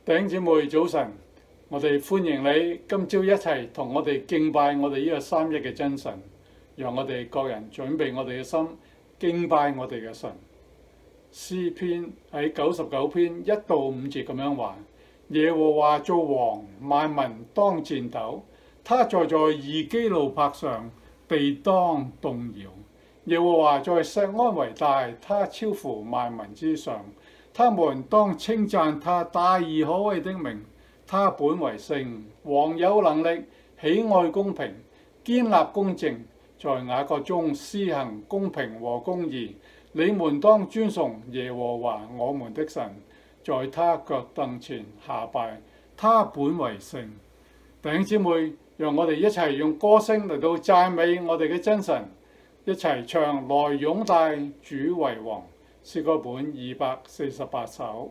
弟兄姊妹早晨，我哋歡迎你今朝一齊同我哋敬拜我哋呢個三一嘅真神，讓我哋各人準備我哋嘅心敬拜我哋嘅神。詩篇喺99篇1到5節咁樣話：耶和華做王，萬民當戰抖；他坐在二基路伯上，地當動搖。耶和華在錫安為大，他超乎萬民之上。他們當稱讚他大而可畏的名。他本為聖，王有能力，喜愛公平，堅立公正，在雅各中施行公平和公義。你們當尊崇耶和華我們的神，在他腳凳前下拜。他本為聖。弟兄姊妹，讓我哋一齊用歌聲嚟到讚美我哋嘅真神，一齊唱來擁戴主為王，詩歌本248首。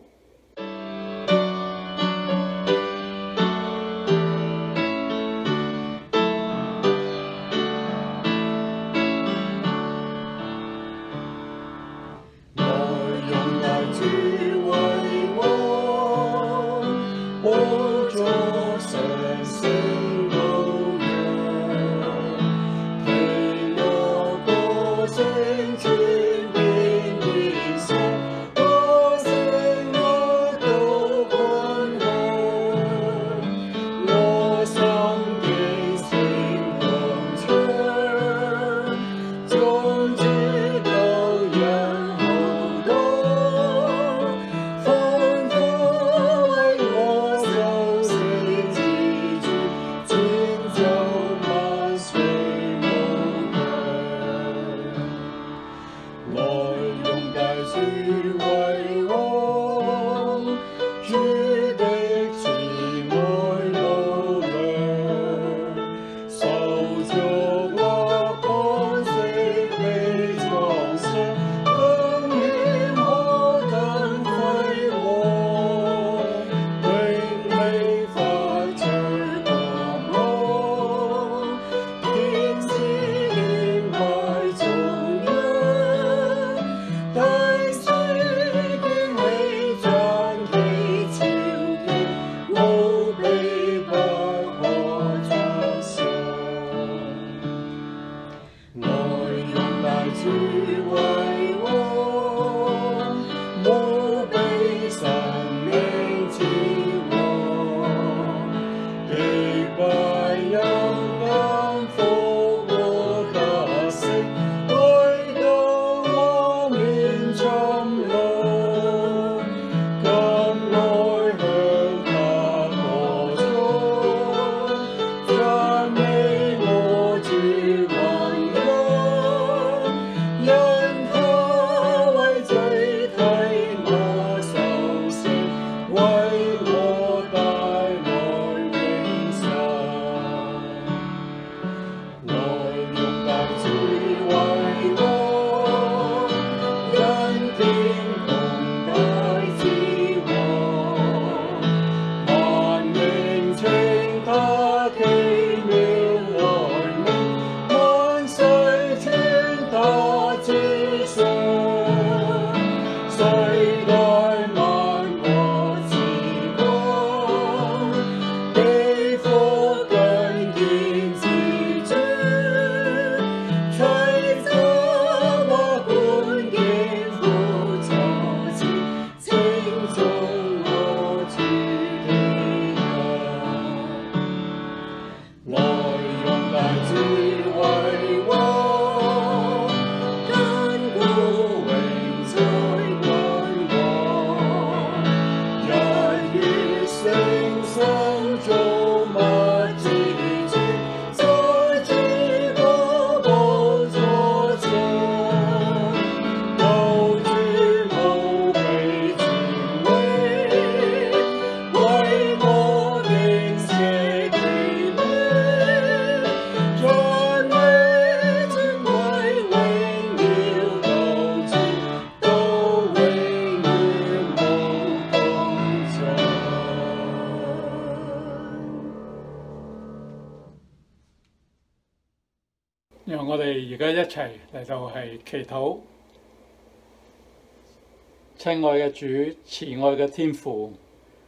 讓我哋而家一齊嚟到係祈禱。親愛嘅主，慈愛嘅天父，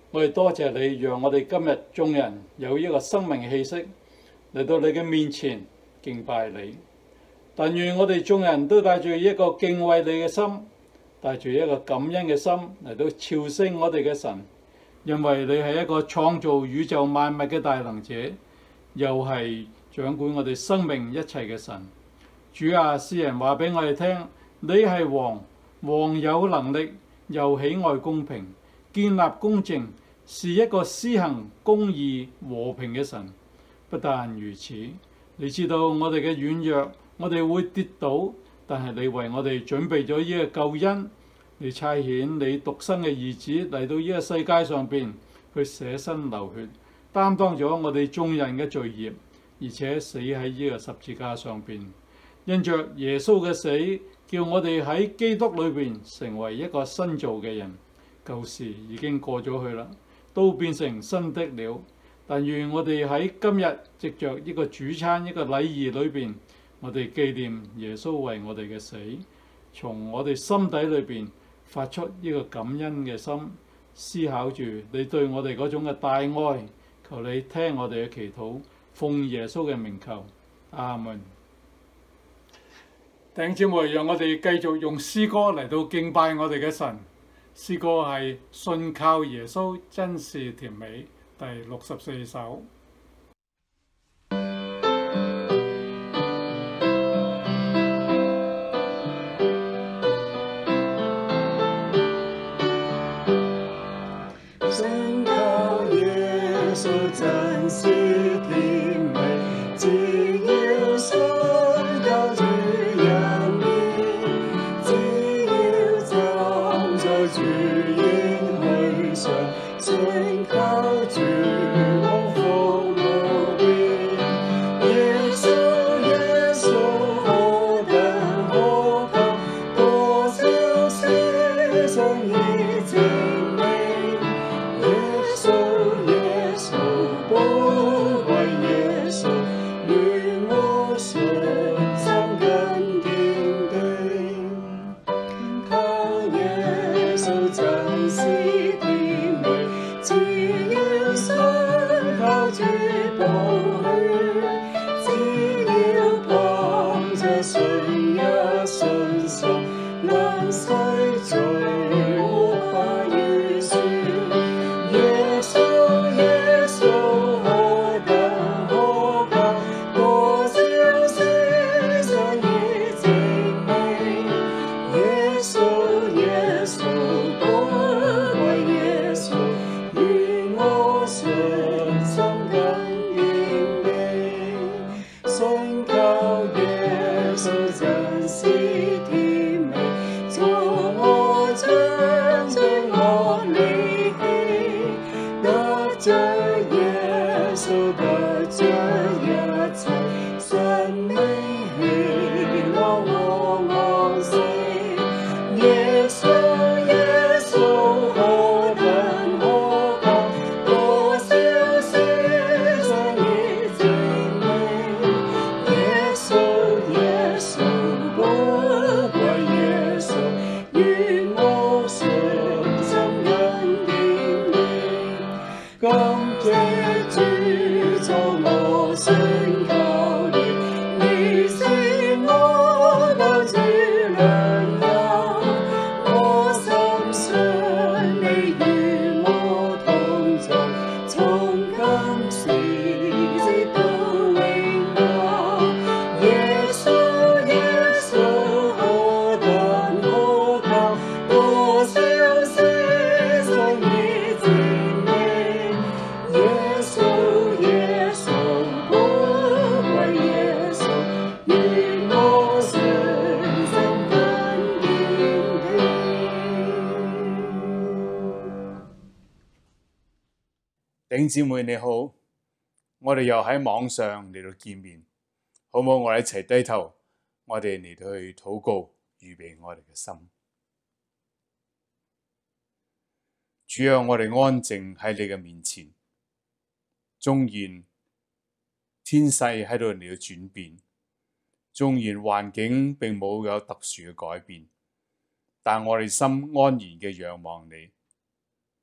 我哋多謝你，讓我哋今日眾人有一個生命氣息嚟到你嘅面前敬拜你。但願我哋眾人都帶住一個敬畏你嘅心，帶住一個感恩嘅心嚟到朝聖我哋嘅神，因為你係一個創造宇宙萬物嘅大能者，又係掌管我哋生命一切嘅神。主啊，詩人話俾我哋聽，你係王，王有能力，又喜愛公平，建立公正，是一個施行公義和平嘅神。不但如此，你知道我哋嘅軟弱，我哋會跌倒，但係你為我哋準備咗呢個救恩，你差遣你獨生嘅兒子嚟到呢個世界上邊去捨身流血，擔當咗我哋眾人嘅罪孽，而且死喺呢個十字架上邊。因着耶穌嘅死，叫我哋喺基督裏邊成為一個新造嘅人，舊事已經過咗去啦，都變成新的了。但願我哋喺今日藉着一個主餐一個禮儀裏邊，我哋紀念耶穌為我哋嘅死，從我哋心底裏邊發出一個感恩嘅心，思考住你對我哋嗰種嘅大愛。求你聽我哋嘅祈禱，奉耶穌嘅名求，阿門。弟兄姊妹，讓我哋繼續用詩歌嚟到敬拜我哋嘅神。詩歌係信靠耶穌真是甜美，第64首。 信靠耶穌真是甜美，只要信靠主恩典，只要站在主應許上，信靠主蒙福無邊。耶穌耶穌何等可靠，多少世上已證明。耶穌耶穌寶貴耶穌，願我信心更堅定。靠耶穌真是甜美，只要信靠主寶血，只要憑着信也信心，能洗罪無法預算。耶穌耶穌何等可靠，多少世上已證明。耶穌耶穌寶貴耶穌，願我信心更堅定。信靠耶穌真是甜美，從我將罪惡離棄，得着耶穌，得着一切，生命喜樂和安息。耶穌耶穌何等可靠，多少世上已證明。耶穌耶穌寶貴耶穌，願我信心更堅定。感謝主做我信靠你，你是我救主良友，我深信你與我同在，從今時直到永久。耶穌耶穌何等可靠，多少世上已證明。耶穌耶穌寶貴耶穌，願我信心更堅定。 弟兄姊妹你好，我哋又喺網上嚟到見面，好唔好？我哋一齊低頭，我哋嚟到去禱告，預備我哋嘅心。主啊，我哋安靜喺你嘅面前，縱然天勢喺度嚟到轉變，縱然環境並冇有特殊嘅改變，但我哋心安然嘅仰望你。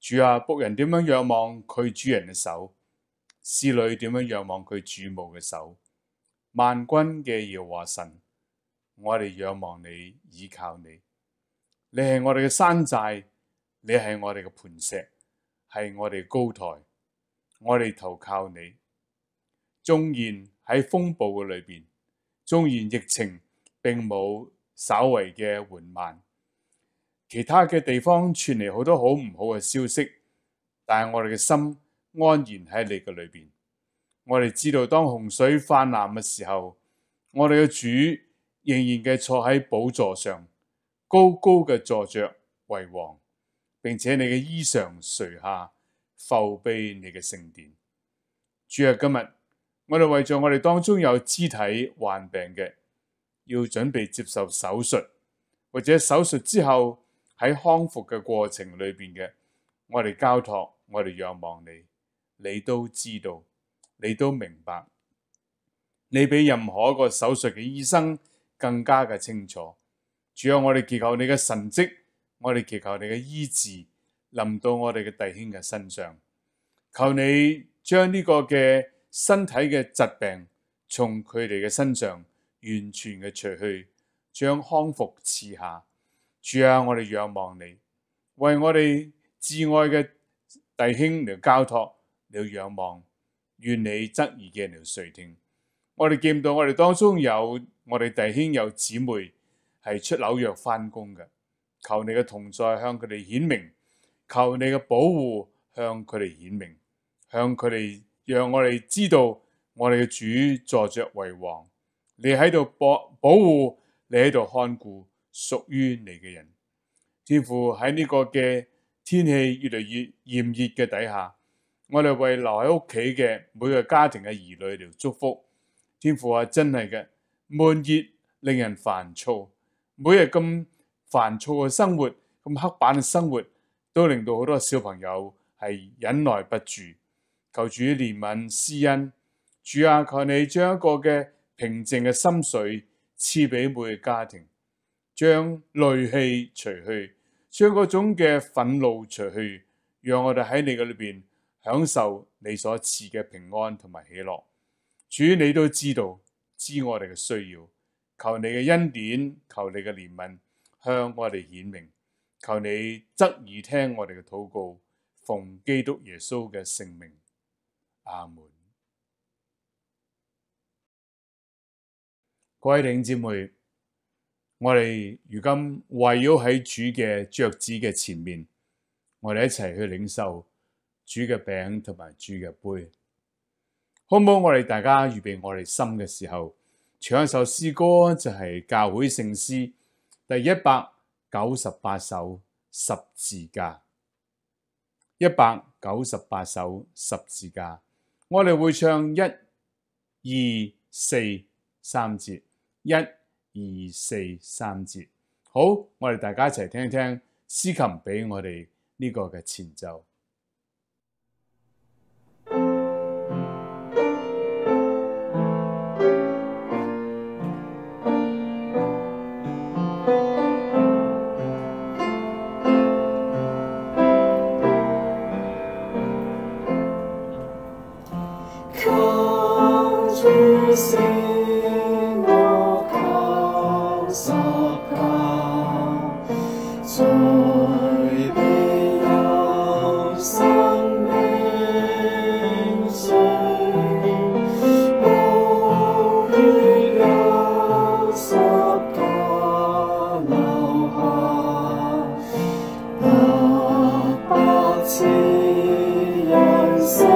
主啊，僕人點樣仰望佢主人嘅手，侍女點樣仰望佢主母嘅手。萬軍嘅耶和華神，我哋仰望你，倚靠你。你係我哋嘅山寨，你係我哋嘅磐石，係我哋高台，我哋投靠你。縱然喺風暴嘅裏邊，縱然疫情並冇稍微嘅緩慢，其他嘅地方傳嚟好多好唔好嘅消息，但係我哋嘅心安然喺你嘅裏邊。我哋知道當洪水泛濫嘅時候，我哋嘅主仍然嘅坐喺寶座上，高高嘅坐着為王，並且你嘅衣裳垂下，覆庇你嘅聖殿。主啊，今日我哋為咗我哋當中有肢體患病嘅，要準備接受手術，或者手術之後喺康復嘅過程裏邊嘅，我哋交託，我哋仰望你，你都知道，你都明白，你比任何一個手術嘅醫生更加嘅清楚。主啊，我哋祈求你嘅神蹟，我哋祈求你嘅醫治臨到我哋嘅弟兄嘅身上，求你將呢個嘅身體嘅疾病從佢哋嘅身上完全嘅除去，將康復賜下。主啊，我哋仰望你，為我哋至愛嘅弟兄嚟交託，嚟仰望，願你側耳嘅嚟垂聽。我哋見到我哋當中有我哋弟兄有姊妹係出紐約返工嘅，求你嘅同在向佢哋顯明，求你嘅保護向佢哋顯明，向佢哋讓我哋知道我哋嘅主坐着為王，你喺度保護，你喺度看顧屬於你嘅人。天父，喺呢個嘅天氣越嚟越炎熱嘅底下，我哋為留喺屋企嘅每個家庭嘅兒女嚟祝福。天父啊，真係嘅悶熱令人煩躁，每日咁煩躁嘅生活，咁刻板嘅生活，都令到好多小朋友係忍耐不住。求主憐憫施恩，主啊，求你將一個嘅平靜嘅心水賜俾每個家庭，將戾氣除去，將嗰種嘅憤怒除去，讓我哋喺你嘅裏邊享受你所賜嘅平安同埋喜樂。主，你都知道，知我哋嘅需要，求你嘅恩典，求你嘅憐憫向我哋顯明，求你側耳聽我哋嘅禱告，奉基督耶穌嘅聖名，阿門。各位弟兄姊妹，我哋如今圍繞喺主嘅桌子嘅前面，我哋一齊去領受主嘅餅同埋主嘅杯。好唔好？我哋大家預備我哋心嘅時候，唱一首詩歌，就係教會聖詩第198首十字架。198首十字架，我哋會唱1、2、4、3節，1、2、4、3節。好，我哋大家一齊聽一聽詩琴俾我哋呢個嘅前奏。 是我靠十架，在必有生命水，無血有十架留下，白白賜人世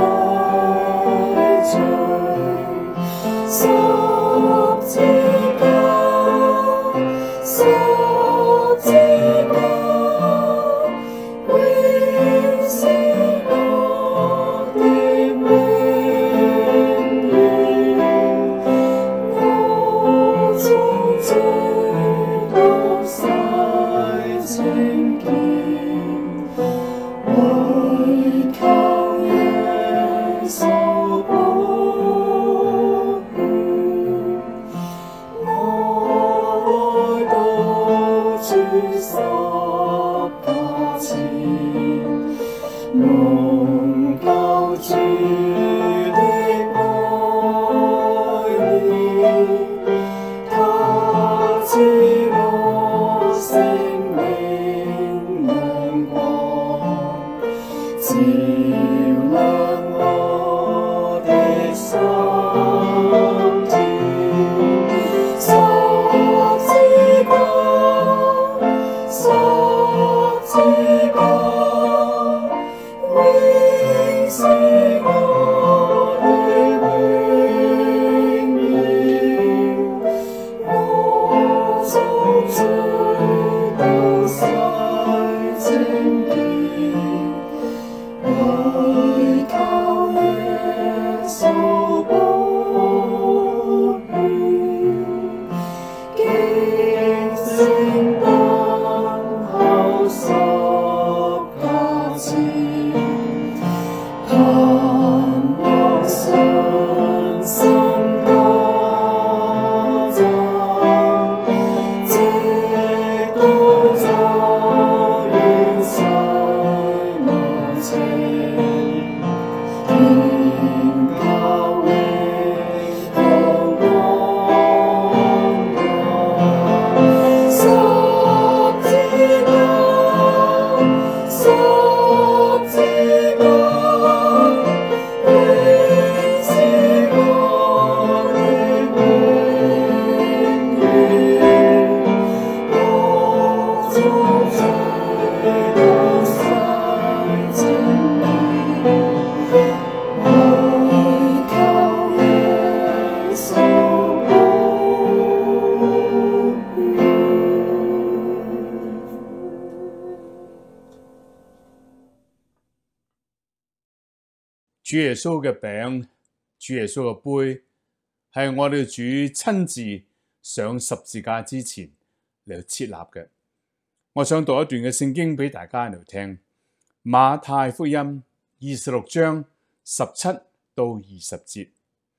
罪。十字架，十字架，永是我的榮耀。我從罪到洗清潔，為靠耶穌十架前， 主耶穌嘅餅、主耶穌嘅杯，係我哋主親自上十字架之前嚟設立嘅。我想讀一段嘅聖經俾大家嚟聽，馬太福音26章17到20節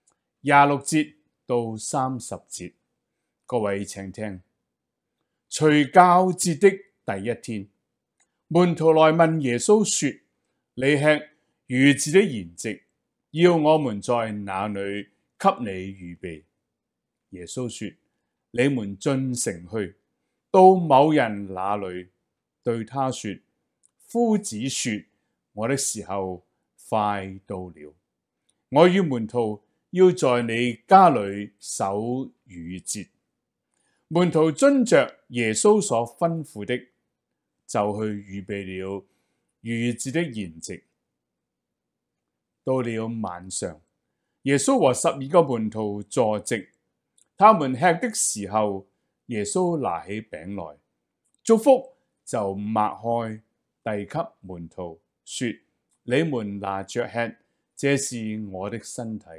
，26節到30節，各位請聽。除酵節的第一天，門徒來問耶穌說：你吃逾節的筵席，要我們在哪裏給你預備？耶穌說：你們進城去，到某人那裏，對他說：夫子說，我的時候快到了，我與門徒要在你家裏守逾節。門徒遵着耶穌所吩咐的，就去預備了逾節的筵席。到了晚上，耶穌和12個門徒坐席，他們吃的時候，耶穌拿起餅來，祝福就擘開，遞給門徒，說：你們拿着吃，這是我的身體。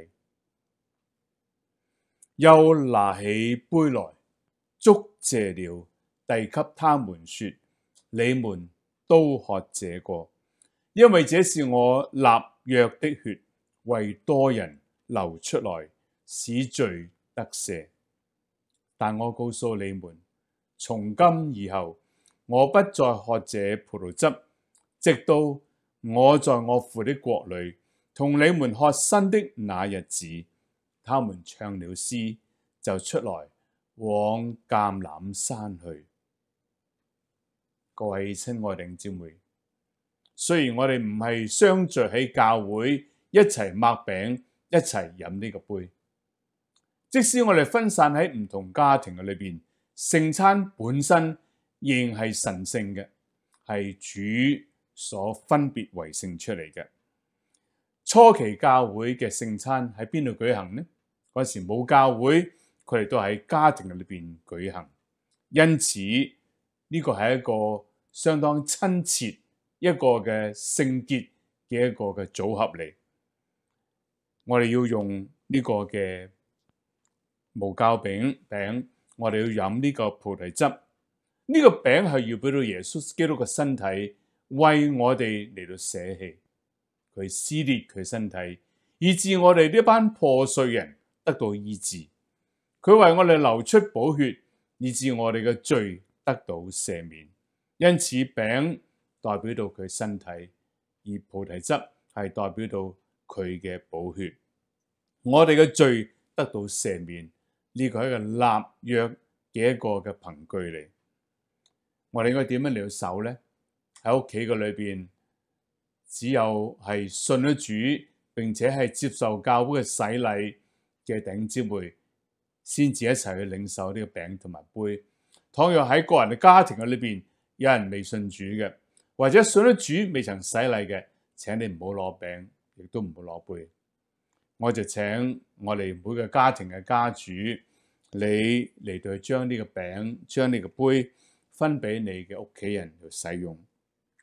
又拿起杯來，祝謝了，遞給他們，說：你們都喝這個，因為這是我立約的血，為多人流出來，使罪得赦。但我告訴你們，從今以後，我不再喝這葡萄汁，直到我在我父的國裏同你們喝新的那日子。他們唱了詩，就出來往橄欖山去。各位親愛弟兄姊妹，雖然我哋唔係相聚喺教會一齊擘餅，一齊飲呢個杯，即使我哋分散喺唔同家庭嘅裏邊，聖餐本身仍係神聖嘅，係主所分別為聖出嚟嘅。初期教會嘅聖餐喺邊度舉行呢？嗰時冇教會，佢哋都喺家庭裏邊舉行，因此呢個係一個相當親切，一個嘅聖潔嘅一個嘅組合嚟。我哋要用呢個嘅無酵餅，我哋要飲呢個菩提汁。呢個餅係要俾到耶穌基督嘅身體，為我哋嚟到捨棄，佢撕裂佢身體，以致我哋呢班破碎人得到醫治。佢為我哋流出寶血，以致我哋嘅罪得到赦免。因此餅代表到佢身體，而菩提汁係代表到佢嘅寶血。我哋嘅罪得到赦免，呢個係一個立約嘅一個嘅憑據嚟。我哋應該點樣嚟到守呢？喺屋企嘅裏邊，只有係信咗主，並且係接受教會嘅洗禮嘅弟兄姊妹，先至一齊去領受呢個餅同埋杯。倘若喺個人嘅家庭嘅裏邊，有人未信主嘅，或者信咗主未曾洗禮嘅，請你唔好攞餅，亦都唔好攞杯。我就請我哋每個家庭嘅家主，你嚟到將呢個餅、將呢個杯分俾你嘅屋企人去使用。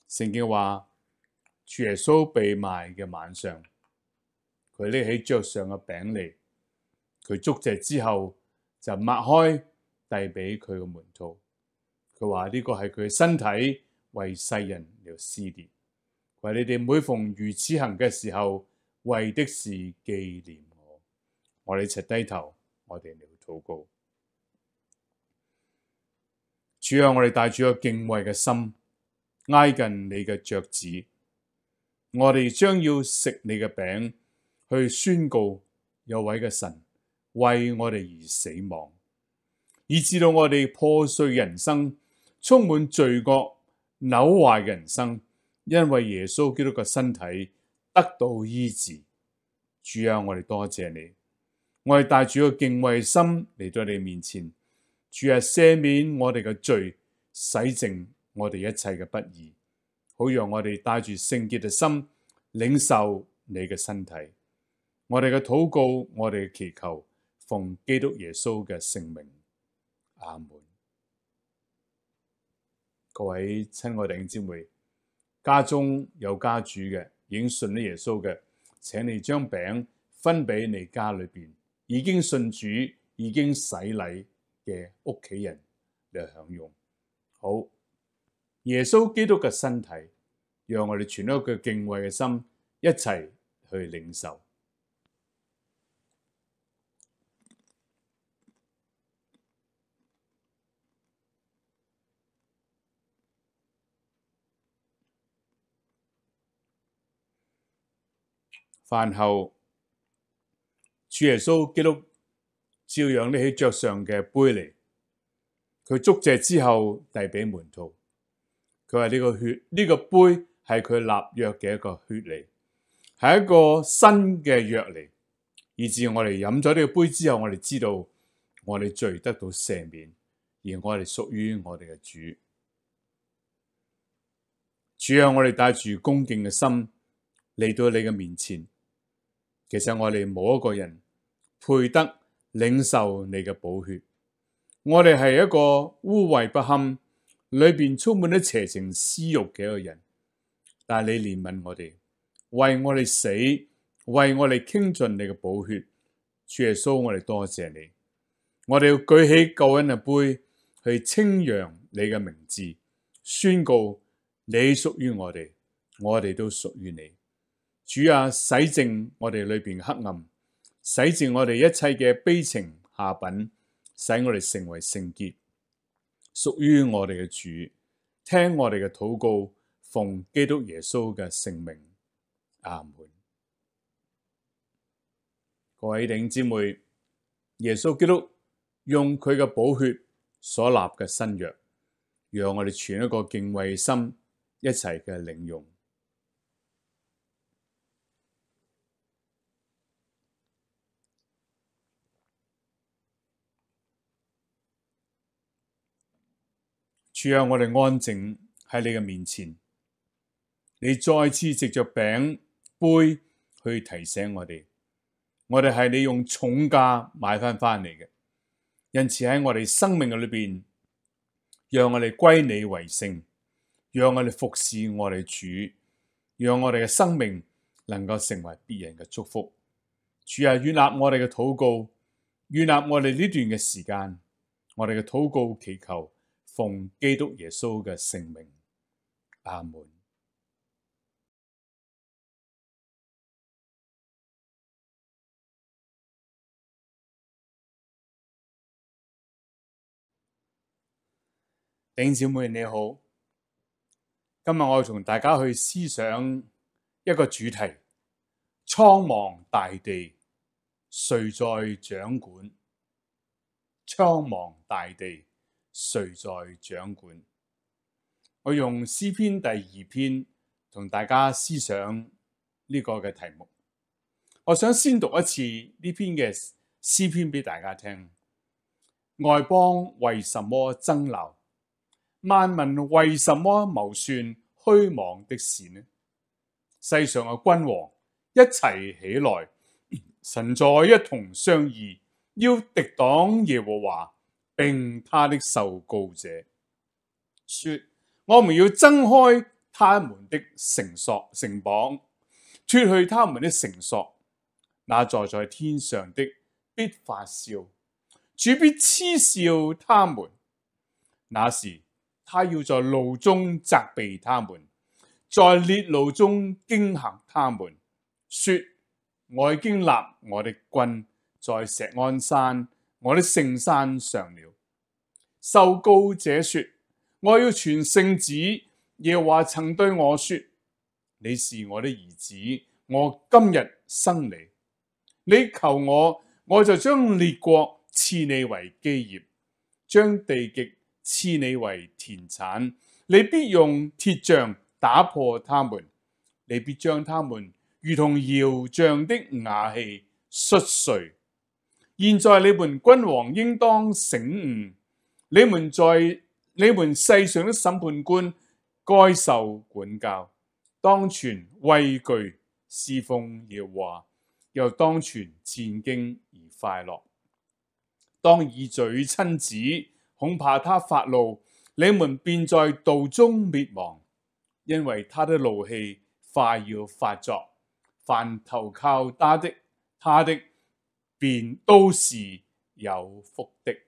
聖經話，主耶穌被賣嘅晚上，佢拎起桌上嘅餅嚟，佢祝謝之後就擘開遞俾佢嘅門徒。佢話呢個係佢嘅身體，為世人嚟撕裂。佢話你哋每逢如此行嘅時候，為的是紀念我。我哋一齊低頭，我哋嚟禱告。主啊，我哋帶住個敬畏嘅心，挨近你嘅桌子，我哋將要食你嘅餅，去宣告有位嘅神為我哋而死亡，以致到我哋破碎人生，充滿罪惡、扭壞嘅人生，因為耶穌基督嘅身體得到醫治。主啊，我哋多謝你，我哋帶住個敬畏心嚟到你面前。主啊，赦免我哋嘅罪，洗淨我哋一切嘅不義，好讓我哋帶住聖潔嘅心領受你嘅身體。我哋嘅禱告，我哋嘅祈求，奉基督耶穌嘅聖名，阿門。各位親愛弟兄姊妹，家中有家主嘅，已經信咗耶穌嘅，請你將餅分俾你家裏邊已經信主、已經洗禮嘅屋企人嚟享用。好，耶穌基督嘅身體，讓我哋存一個敬畏嘅心，一齊去領受。飯後，主耶穌基督照樣拎起桌上嘅杯嚟，佢祝謝之後遞俾門徒。佢話呢個血，呢個杯係佢立約嘅一個血嚟，係一個新嘅約嚟，以致我哋飲咗呢個杯之後，我哋知道我哋罪得到赦免，而我哋屬於我哋嘅主。主啊，我哋帶住恭敬嘅心嚟到你嘅面前。其實我哋冇一個人配得領受你嘅寶血，我哋係一個污穢不堪、裏邊充滿咗邪情私欲嘅一個人。但係你憐憫我哋，為我哋死，為我哋傾盡你嘅寶血。主耶穌，我哋多謝你。我哋要舉起救恩嘅杯，去稱揚你嘅名字，宣告你屬於我哋，我哋都屬於你。主啊，洗淨我哋裏邊嘅黑暗，洗淨我哋一切嘅悲情下品，使我哋成為聖潔，屬於我哋嘅主。聽我哋嘅禱告，奉基督耶穌嘅聖名，阿門。各位弟兄姊妹，耶穌基督用佢嘅寶血所立嘅新約，讓我哋存一個敬畏心，一齊嘅領用。主啊，我哋安靜喺你嘅面前，你再次藉着餅杯去提醒我哋係你用重價買翻嚟嘅，因此喺我哋生命嘅裏邊，讓我哋歸你為聖，讓我哋服侍我哋主，讓我哋嘅生命能夠成為別人嘅祝福。主啊，悅納我哋嘅禱告，悅納我哋呢段嘅時間，我哋嘅禱告祈求，奉基督耶穌嘅聖名，阿門。弟兄姊妹你好，今日我同大家去思想一個主題：蒼茫大地，誰在掌管？蒼茫大地，誰在掌管？我用詩篇第2篇同大家思想呢個嘅題目。我想先讀一次呢篇嘅詩篇俾大家聽。外邦為什麼爭鬧？萬民為什麼謀算虛妄的事呢？世上嘅君王一齊起來，神在一同商議，要敵擋耶和華並他的受膏者，說：我們要掙開他們的繩綁，脱去他們的繩索。那坐在天上的必發笑，主必嗤笑他們。那時，他要在怒中責備他們，在烈怒中驚嚇他們，說：我已經立我的君在錫安山，我的聖山上了。受膏者說：我要傳聖旨。耶和華曾對我說：你是我的兒子，我今日生你。你求我，我就將列國賜你為基業，將地極賜你為田產。你必用鐵杖打破他們，你必將他們如同窯匠的瓦器摔碎。現在你們君王應當醒悟，你們世上的審判官該受管教，當存畏懼侍奉耶和華，又當存戰兢而快樂。當以嘴親子，恐怕他發怒，你們便在道中滅亡，因為他的怒氣快要發作。凡投靠他的便都是有福的。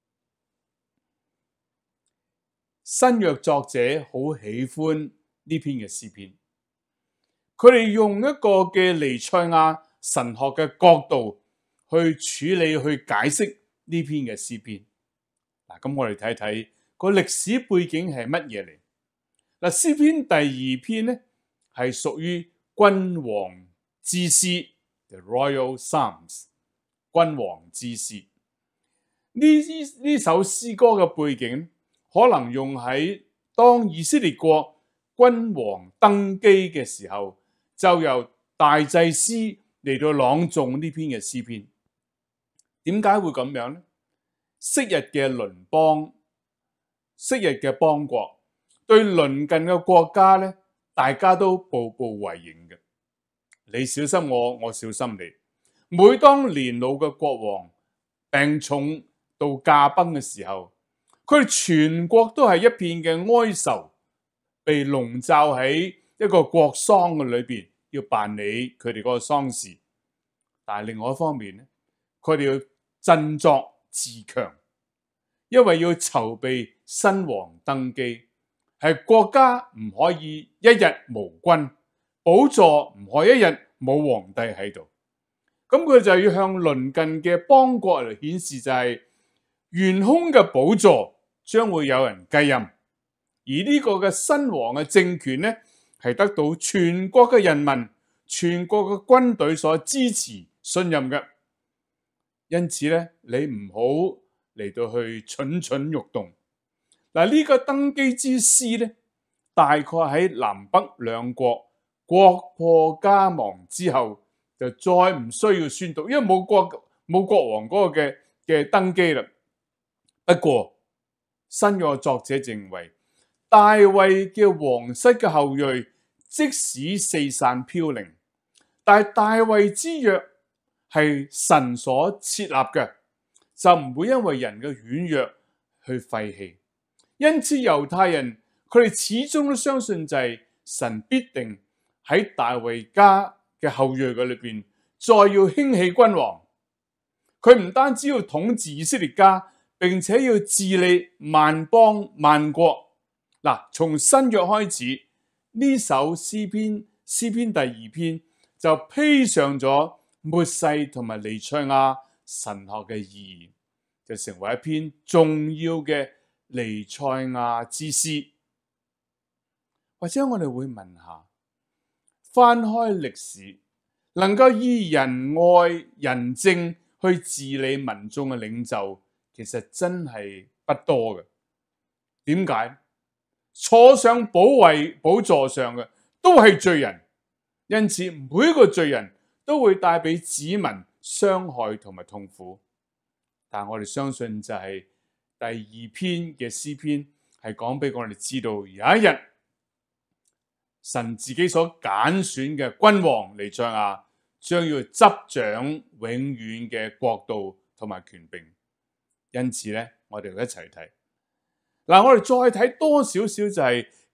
新約作者好喜歡呢篇嘅詩篇，佢哋用一個嘅彌賽亞神學嘅角度去處理、去解釋呢篇嘅詩篇。嗱，咁我哋睇睇個歷史背景係乜嘢嚟？嗱，詩篇第2篇咧係屬於君王之詩 ，The Royal Psalms， 君王之詩。呢首詩歌嘅背景可能用喺當以色列國君王登基嘅時候，就由大祭司嚟到朗誦呢篇嘅詩篇。點解會咁樣呢？昔日嘅鄰邦、昔日嘅邦國對鄰近嘅國家咧，大家都步步為營嘅。你小心我，我小心你。每當年老嘅國王病重到駕崩嘅時候，佢哋全國都係一片嘅哀愁，被籠罩喺一個國喪嘅裏邊，要辦理佢哋嗰個喪事。但係另外一方面咧，佢哋要振作自強，因為要籌備新王登基，係國家唔可以一日無君，寶座唔可以一日冇皇帝喺度。咁佢就要向鄰近嘅邦國嚟顯示，就係懸空嘅寶座將會有人繼任，而呢個嘅新王嘅政權呢，係得到全國嘅人民、全國嘅軍隊所支持信任嘅。因此咧，你唔好嚟到去蠢蠢欲動。嗱，呢個登基之詩咧，大概喺南北兩國國破家亡之後，就再唔需要宣讀，因為冇國王嗰個嘅登基啦。不過新約作者認為，大衛嘅皇室嘅後裔即使四散飄零，但係大衛之約係神所設立嘅，就唔會因為人嘅軟弱去廢棄。因此猶太人佢哋始終都相信就係神必定喺大衛家嘅後裔嘅裏邊再要興起君王。佢唔單止要統治以色列家，並且要治理萬邦萬國。嗱，從新約開始，呢首詩篇第2篇就披上咗末世同埋彌賽亞神學嘅意義，就成為一篇重要嘅彌賽亞之詩。或者我哋會問下，翻開歷史，能夠以仁愛仁政去治理民眾嘅領袖，其實真係不多嘅。點解？坐上寶座上嘅都係罪人，因此每一個罪人都會帶俾子民傷害同埋痛苦。但我哋相信就係第2篇嘅詩篇係講俾我哋知道，有一日神自己所揀選嘅君王彌賽亞將要執掌永遠嘅國度同埋權柄。因此咧，我哋一齊睇。嗱，我哋再睇多少少就係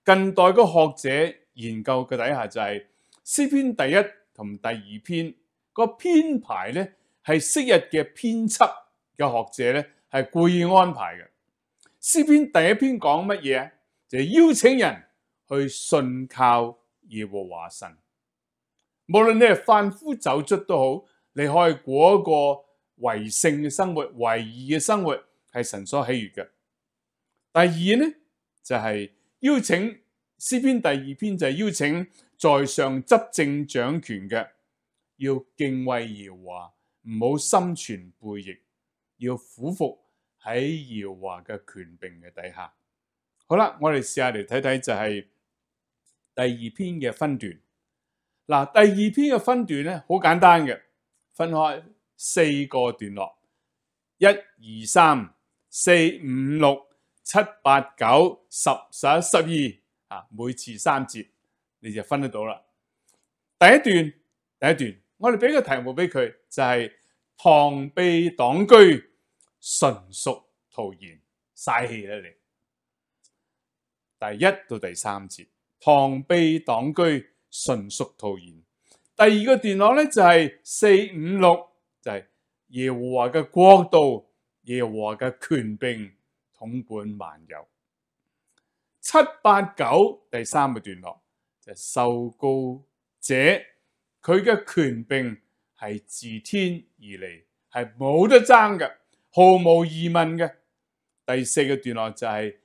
近代嘅學者研究嘅底下就係詩篇第一同第二篇個編排咧，係昔日嘅編輯嘅學者咧係故意安排嘅。詩篇第一篇講乜嘢啊？就係邀請人去信靠耶和華神。無論你係販夫走卒都好，你可以過一個為聖嘅生活、為義嘅生活，係神所喜悅嘅。第二呢，就係邀請詩篇第二篇就係邀請在上執政掌權嘅，要敬畏耶和華，唔好心存背逆，要俯伏喺耶和華嘅權柄嘅底下。好啦，我哋試下嚟睇睇就係第二篇嘅分段。嗱，第二篇嘅分段咧好簡單嘅，分開4個段落，1、2、3、4、5、6、7、8、9、10、11、12啊，每次3節，你就分得到啦。第一段，我哋俾個題目俾佢，就係螳臂擋車，純屬徒然，嘥氣啦你。第1到第3節，螳臂擋車，純屬徒然。第二個段落咧就係4、5、6，就係耶和華嘅國度，耶和華嘅權柄統管萬有。7、8、9第3個段落就係受膏者，佢嘅權柄係自天而嚟，係冇得爭嘅，毫無疑問嘅。第4個段落就係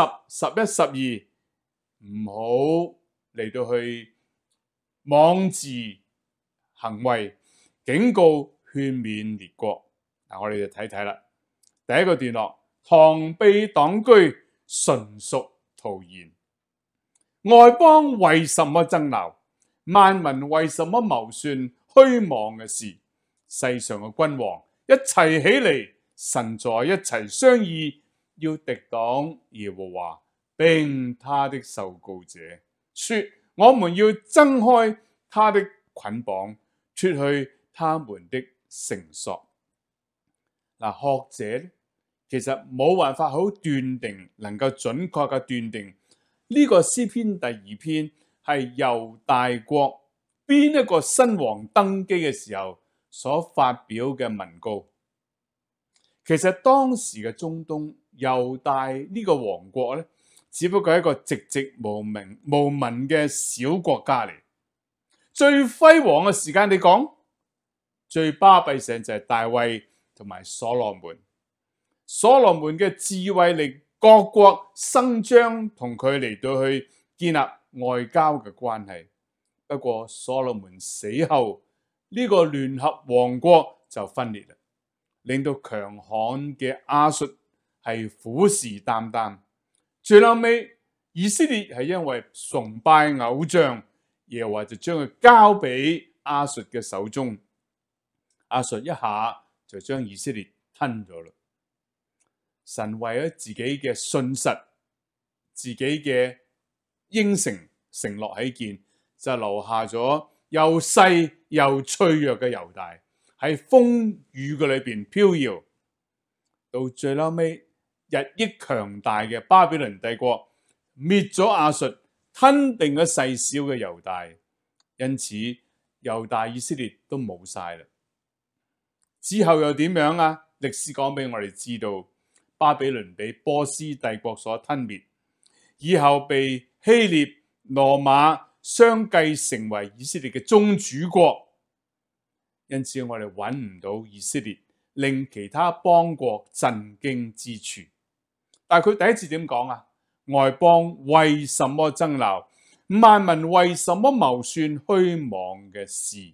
10、11、12，唔好嚟到去妄自行為，警告勸勉列國。嗱，我哋就睇睇啦。第一個段落，螳臂擋車，純屬徒然。外邦為什麼爭鬧？萬民為什麼謀算虛妄嘅事？世上嘅君王一齊起嚟，神在一齊商議，要敵擋耶和華並他的受膏者，說我們要掙開他的捆綁，脱去他們的繩索。學者咧，其實冇辦法好斷定，能夠準確嘅斷定呢個詩篇第二篇係猶大國邊一個新王登基嘅時候所發表嘅文告。其實當時嘅中東猶大呢個王國咧，只不過係一個寂寂無聞嘅小國家嚟。最輝煌嘅時間，你講最巴閉上就係大衛同埋所羅門。所羅門嘅智慧令各國伸張同佢嚟到去建立外交嘅關係。不過所羅門死後，呢個聯合王國就分裂啦，令到強悍嘅亞述係虎視眈眈。最後尾以色列係因為崇拜偶像，耶和華就將佢交俾亞述嘅手中，亞述一下就將以色列吞咗啦。神為咗自己嘅信實，自己嘅應承承諾起見，就留下咗又細又脆弱嘅猶大，喺風雨嘅裏邊飄搖，到最後尾日益強大嘅巴比倫帝國滅咗亞述，吞併咗細小嘅猶大，因此猶大以色列都冇晒啦。之後又點樣啊？歷史講俾我哋知道，巴比倫被波斯帝國所吞滅，以後被希臘、羅馬相繼成為以色列嘅宗主國。因此我哋揾唔到以色列令其他邦國震驚之處。但係佢第一次點講啊？外邦為什麼爭鬧？萬民為什麼謀算虛妄嘅事？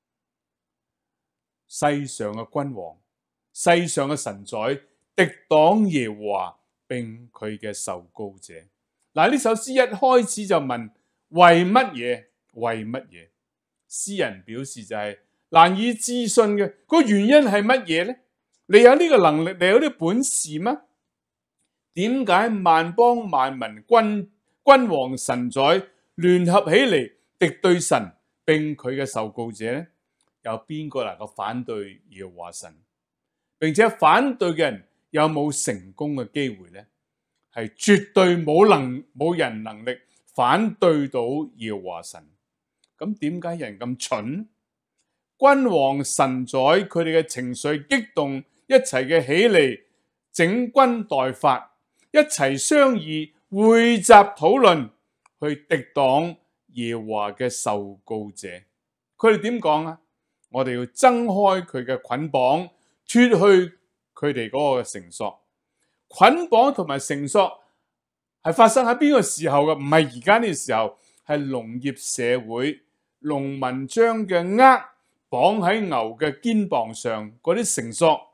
世上嘅君王，世上嘅神宰，敵擋耶和華並佢嘅受膏者。嗱，呢首詩一開始就問為乜嘢？為乜嘢？詩人表示就係難以置信嘅，個原因係乜嘢呢？你有呢個能力，你有啲本事咩？點解萬邦萬民君王神宰聯合起嚟敵對神並佢嘅受膏者呢？有邊個能夠反對耶和華神？並且反對嘅人有冇成功嘅機會呢？係絕對冇人能力反對到耶和華神。咁點解人咁蠢？君王臣宰佢哋嘅情緒激動，一齊嘅起嚟整軍待發，一齊商議匯集討論去敵擋耶和華嘅受膏者。佢哋點講啊？我哋要掙開佢嘅捆綁，脫去佢哋嗰個繩索。捆綁同埋繩索係發生喺邊個時候嘅？唔係而家呢個時候，係農業社會，農民將嘅軛綁喺牛嘅肩膀上，嗰啲繩索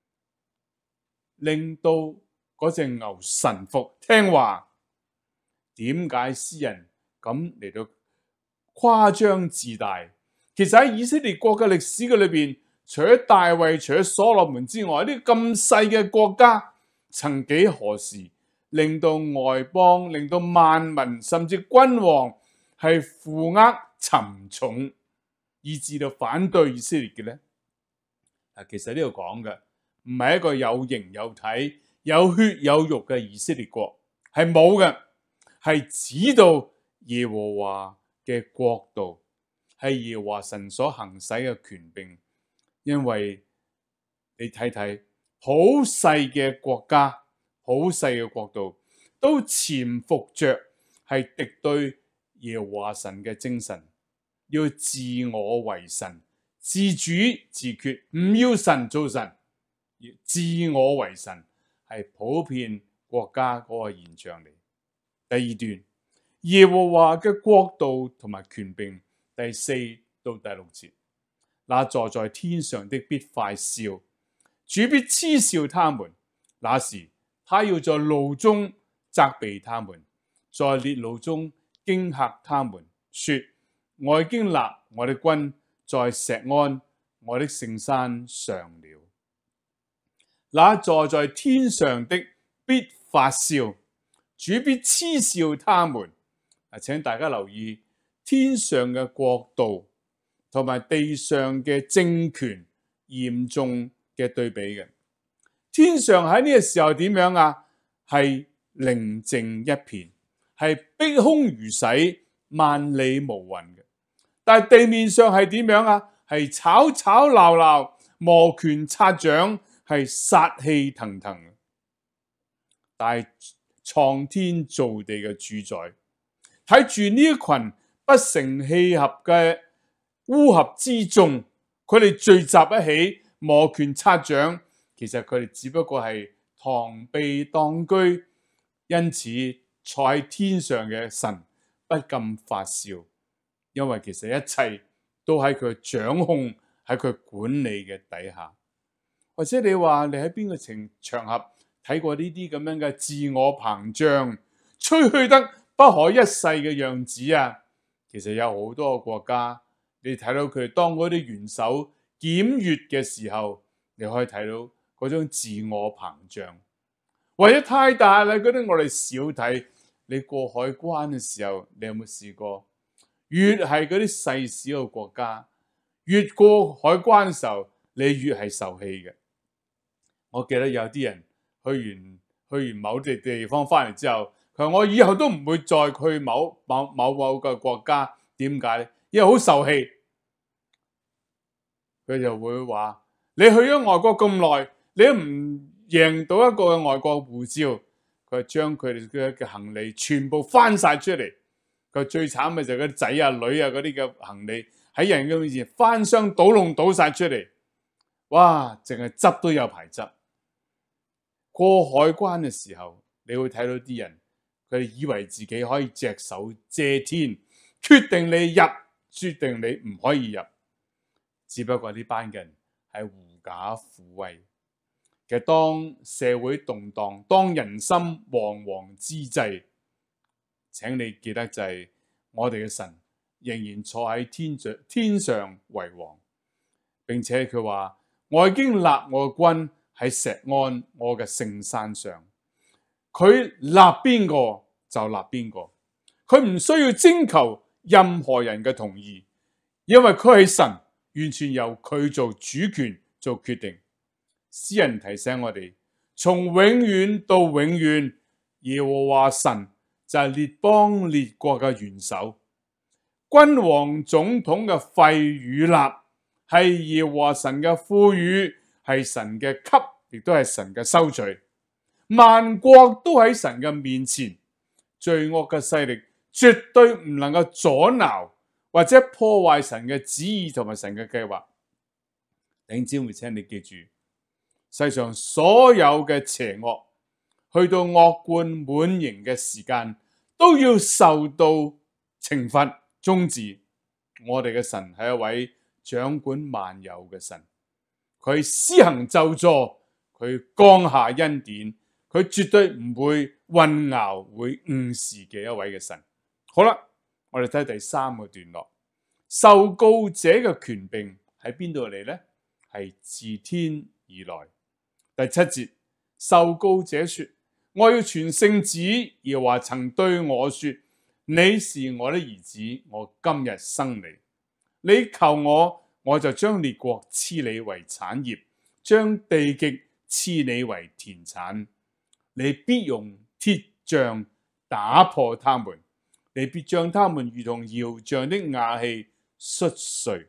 令到嗰隻牛臣服聽話。點解詩人咁嚟到誇張自大？其實喺以色列國嘅歷史嘅裏邊，除咗大衛、除咗所羅門之外，呢啲咁細嘅國家，曾幾何時令到外邦、令到萬民，甚至君王係負軛沉重，以致到反對以色列嘅呢？其實呢度講嘅唔係一個有形有體、有血有肉嘅以色列國，係冇嘅，係指到耶和華嘅國度，係耶和華神所行使嘅權柄。因為你睇睇好細嘅國家、好細嘅國度，都潛伏着係敵對耶和華神嘅精神，要自我為神、自主自決，唔要神做神，自我為神係普遍國家嗰個現象嚟。第二段，耶和華嘅國度同埋權柄，第4到第6節。那坐在天上的必快笑，主必嗤笑他們。那時他要在怒中責備他們，在烈怒中驚嚇他們，說：我已經立我的君在錫安，我的聖山上了。那坐在天上的必發笑，主必嗤笑他們。請大家留意天上嘅國度同埋地上嘅政權嚴重嘅對比嘅。天上喺呢個時候點樣啊？係寧靜一片，係碧空如洗，萬里無雲嘅。但係地面上係點樣啊？係吵吵鬧鬧，摩拳擦掌，係殺氣騰騰。但係創天造地嘅主宰睇住呢一群不成氣合嘅烏合之眾，佢哋聚集一起摩拳擦掌，其實佢哋只不過係螳臂當車，因此坐喺天上嘅神不禁發笑，因為其實一切都喺佢掌控、喺佢管理嘅底下。或者你話你喺邊個場合睇過呢啲咁樣嘅自我膨脹、吹噓得不可一世嘅樣子啊？其實有好多個國家。你睇到佢哋當嗰啲元首檢閱嘅時候，你可以睇到嗰種自我膨脹，或者太大啦，嗰啲我哋少睇。你過海關嘅時候，你有冇試過？越係嗰啲細小嘅國家，越過海關嘅時候，你越係受氣嘅。我記得有啲人去完某啲地方翻嚟之後，佢話我以後都唔會再去某個國家。點解咧？因為好受氣，佢就會話：你去咗外國咁耐，你都唔贏到一個外國護照。佢將佢哋嘅行李全部翻晒出嚟。佢最慘嘅就係嗰啲仔啊、女啊嗰啲嘅行李喺人嘅面前翻箱倒籠倒晒出嚟。哇！淨係執都有排執。過海關嘅時候，你會睇到啲人，佢哋以為自己可以隻手遮天。決定你入，決定你唔可以入。只不過呢班人係狐假虎威。其實當社會動盪，當人心惶惶之際，請你記得就係我哋嘅神仍然坐喺天上為王，並且佢話：我已經立我嘅君喺錫安，我嘅聖山上。佢立邊個就立邊個，佢唔需要徵求任何人嘅同意，因為佢係神，完全由佢做主權做決定。詩人提醒我哋，從永遠到永遠，耶和華神就係列邦列國嘅元首。君王總統嘅費與納係耶和華神嘅賦予，係神嘅給，亦都係神嘅收取。萬國都喺神嘅面前，罪惡嘅勢力絕對唔能夠阻撓或者破壞神嘅旨意同埋神嘅計劃。弟兄姊妹，請你記住，世上所有嘅邪惡，去到惡貫滿盈嘅時間，都要受到懲罰終止。我哋嘅神係一位掌管萬有嘅神，佢施行咒詛，佢降下恩典，佢絕對唔會混淆、會誤事嘅一位嘅神。好啦，我哋睇第三個段落，受膏者嘅權柄喺邊度嚟呢？係自天而來。第7節，受膏者說：我要傳聖旨，耶和華曾對我說：你是我的兒子，我今日生你。你求我，我就將列國賜你為產業，將地極賜你為田產。你必用鐵杖打破他們，你必將他們如同窯匠的瓦器摔碎。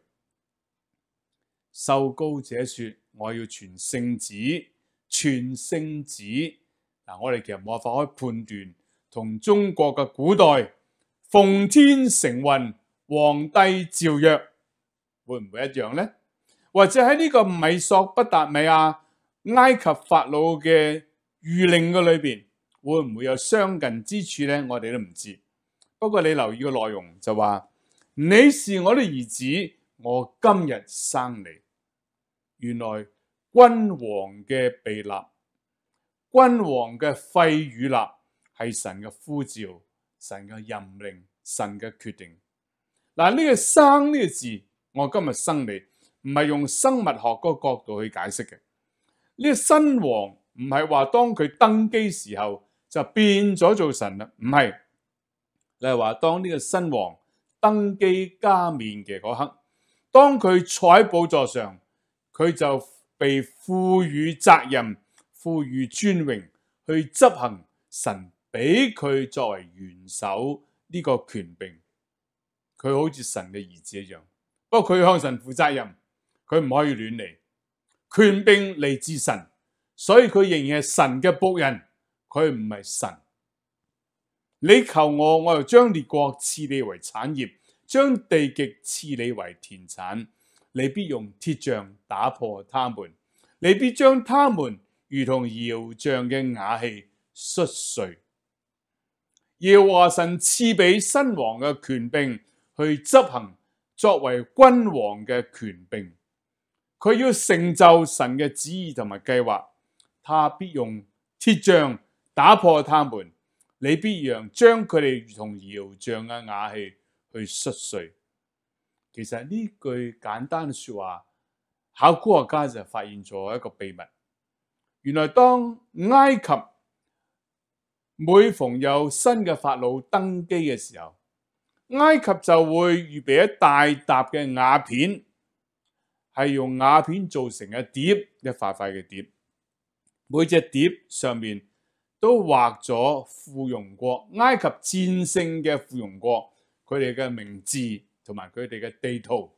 受膏者說：我要傳聖旨，傳聖旨。我哋其實冇法可以判斷，同中國嘅古代奉天承運、皇帝詔曰會唔會一樣呢？或者喺呢個米索不達米亞埃及法老嘅諭令嘅裏邊，會唔會有相近之處呢？我哋都唔知。不過你留意個內容就話：你是我的兒子，我今日生你。原來君王嘅被立，君王嘅費與納係神嘅呼召、神嘅任令、神嘅決定。嗱，呢個生呢個字，我今日生你，唔係用生物學嗰個角度去解釋嘅。呢個新王唔係話當佢登基時候就變咗做神啦，唔係。你係話當呢個新王登基加冕嘅嗰刻，當佢坐喺寶座上，佢就被賦予責任、賦予尊榮，去執行神俾佢作為元首呢個權柄。佢好似神嘅兒子一樣，不過佢向神負責任，佢唔可以亂嚟。權柄嚟自神，所以佢仍然係神嘅僕人，佢唔係神。你求我，我又將列國賜你為產業，將地極賜你為田產。你必用鐵杖打破他們，你必將他們如同窯匠嘅瓦器摔碎。耶和華神賜俾新王嘅權柄去執行作為君王嘅權柄，佢要成就神嘅旨意同埋計劃，他必用鐵杖打破他們，你必將佢哋如同窯匠嘅瓦器去摔碎。其實呢句簡單嘅說話，考古學家就發現咗一個秘密。原來當埃及每逢有新嘅法老登基嘅時候，埃及就會預備一大沓嘅瓦片，係用瓦片做成嘅碟，一塊塊嘅碟。每隻碟上面都畫咗附庸國，埃及戰勝嘅附庸國，佢哋嘅名字同埋佢哋嘅地圖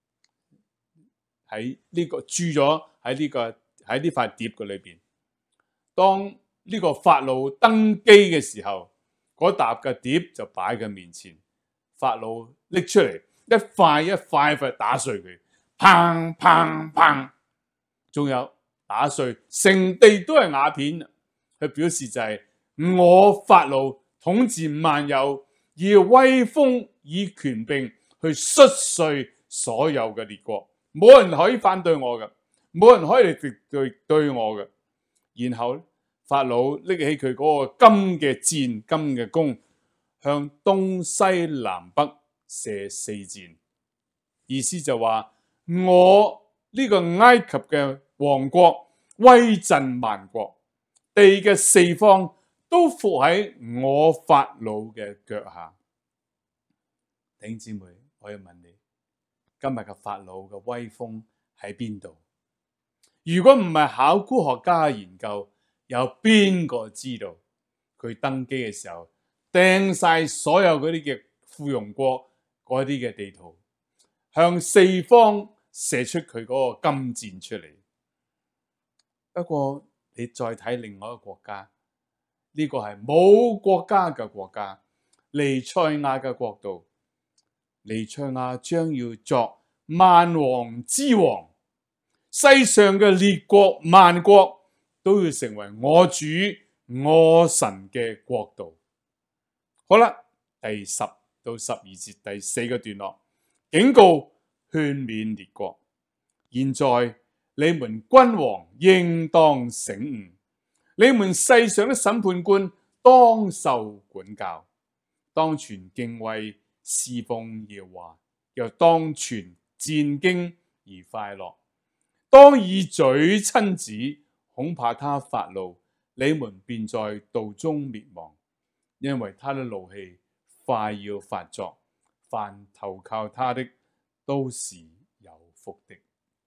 喺呢個注咗喺呢塊碟嘅裏邊。當呢個法老登基嘅時候，嗰沓嘅碟就擺喺面前，法老拎出嚟，一塊一塊打碎佢，砰砰砰，仲有打碎成地都係瓦片，去表示就係我法老統治萬有，以威風以權柄去摔碎所有嘅列國，冇人可以反對我嘅，冇人可以嚟對我嘅。然後法老拎起佢嗰個金嘅箭、金嘅弓，向東西南北射4箭，意思就話我呢個埃及嘅王國威震萬國，地嘅四方都伏喺我法老嘅腳下。弟兄姊妹，我要問你，今日嘅法老嘅威風喺邊度？如果唔係考古學家嘅研究，有邊個知道佢登基嘅時候掟晒所有嗰啲嘅附庸國嗰啲嘅地圖，向四方射出佢嗰個金箭出嚟。不過你再睇另外一個國家，呢個係冇國家嘅國家，彌賽亞嘅國度。彌賽亞將要作萬王之王，世上嘅列國萬國都要成為我主我神嘅國度。好啦，第10到12節第4個段落，警告勸勉列國。現在你們君王應當醒悟，你們世上的審判官當受管教，當存敬畏侍奉耶和華，又當存戰兢而快樂。當以嘴親子，恐怕他發怒，你們便在道中滅亡，因為他的怒氣快要發作，凡投靠他的都是有福的。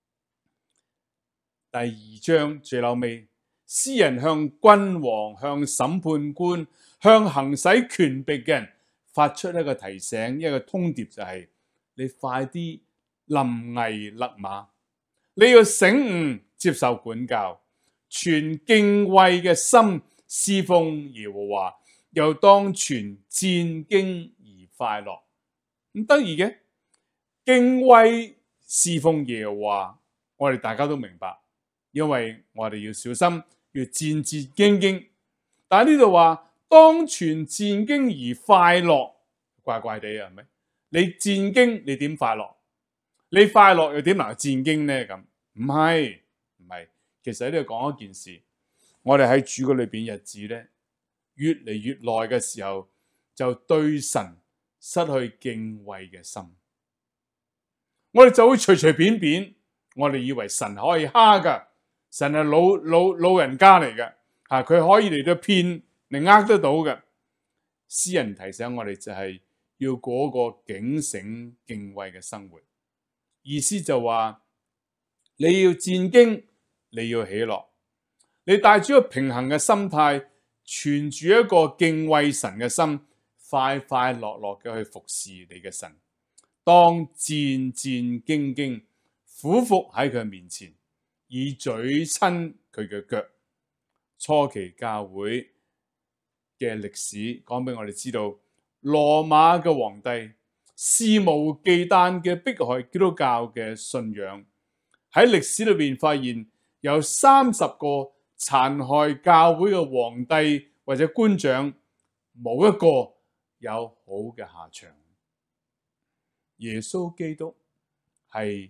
第2章最後尾，詩人向君王、向審判官、向行使權柄嘅人發出一個提醒，一個通牒，就係你快啲臨危勒馬，你要醒悟接受管教，存敬畏嘅心侍奉耶和華，又當存戰兢而快樂。咁得意嘅，敬畏侍奉耶和華，我哋大家都明白，因為我哋要小心，要戰戰兢兢。但係呢度話當存戰兢而快樂，怪怪地啊，係咪？你戰兢，你點快樂？你快樂又點能夠戰兢呢？咁唔係，其實喺呢度講一件事，我哋喺主嘅裏邊日子咧，越嚟越耐嘅時候，就對神失去敬畏嘅心，我哋就會隨便便，我哋以為神可以蝦噶，神係老人家嚟嘅，佢可以嚟到騙嚟呃得到嘅。詩人提醒我哋就係要過個警醒敬畏嘅生活，意思就話你要戰兢，你要喜樂，你帶住一個平衡嘅心態，存住一個敬畏神嘅心，快快樂樂嘅去服侍你嘅神，當戰戰兢兢，俯伏喺佢面前，以嘴親佢嘅腳。初期教會嘅歷史講俾我哋知道，羅馬嘅皇帝肆無忌憚嘅迫害基督教嘅信仰，喺歷史裏邊發現有30個殘害教會嘅皇帝或者官長，冇一個有好嘅下場。耶穌基督係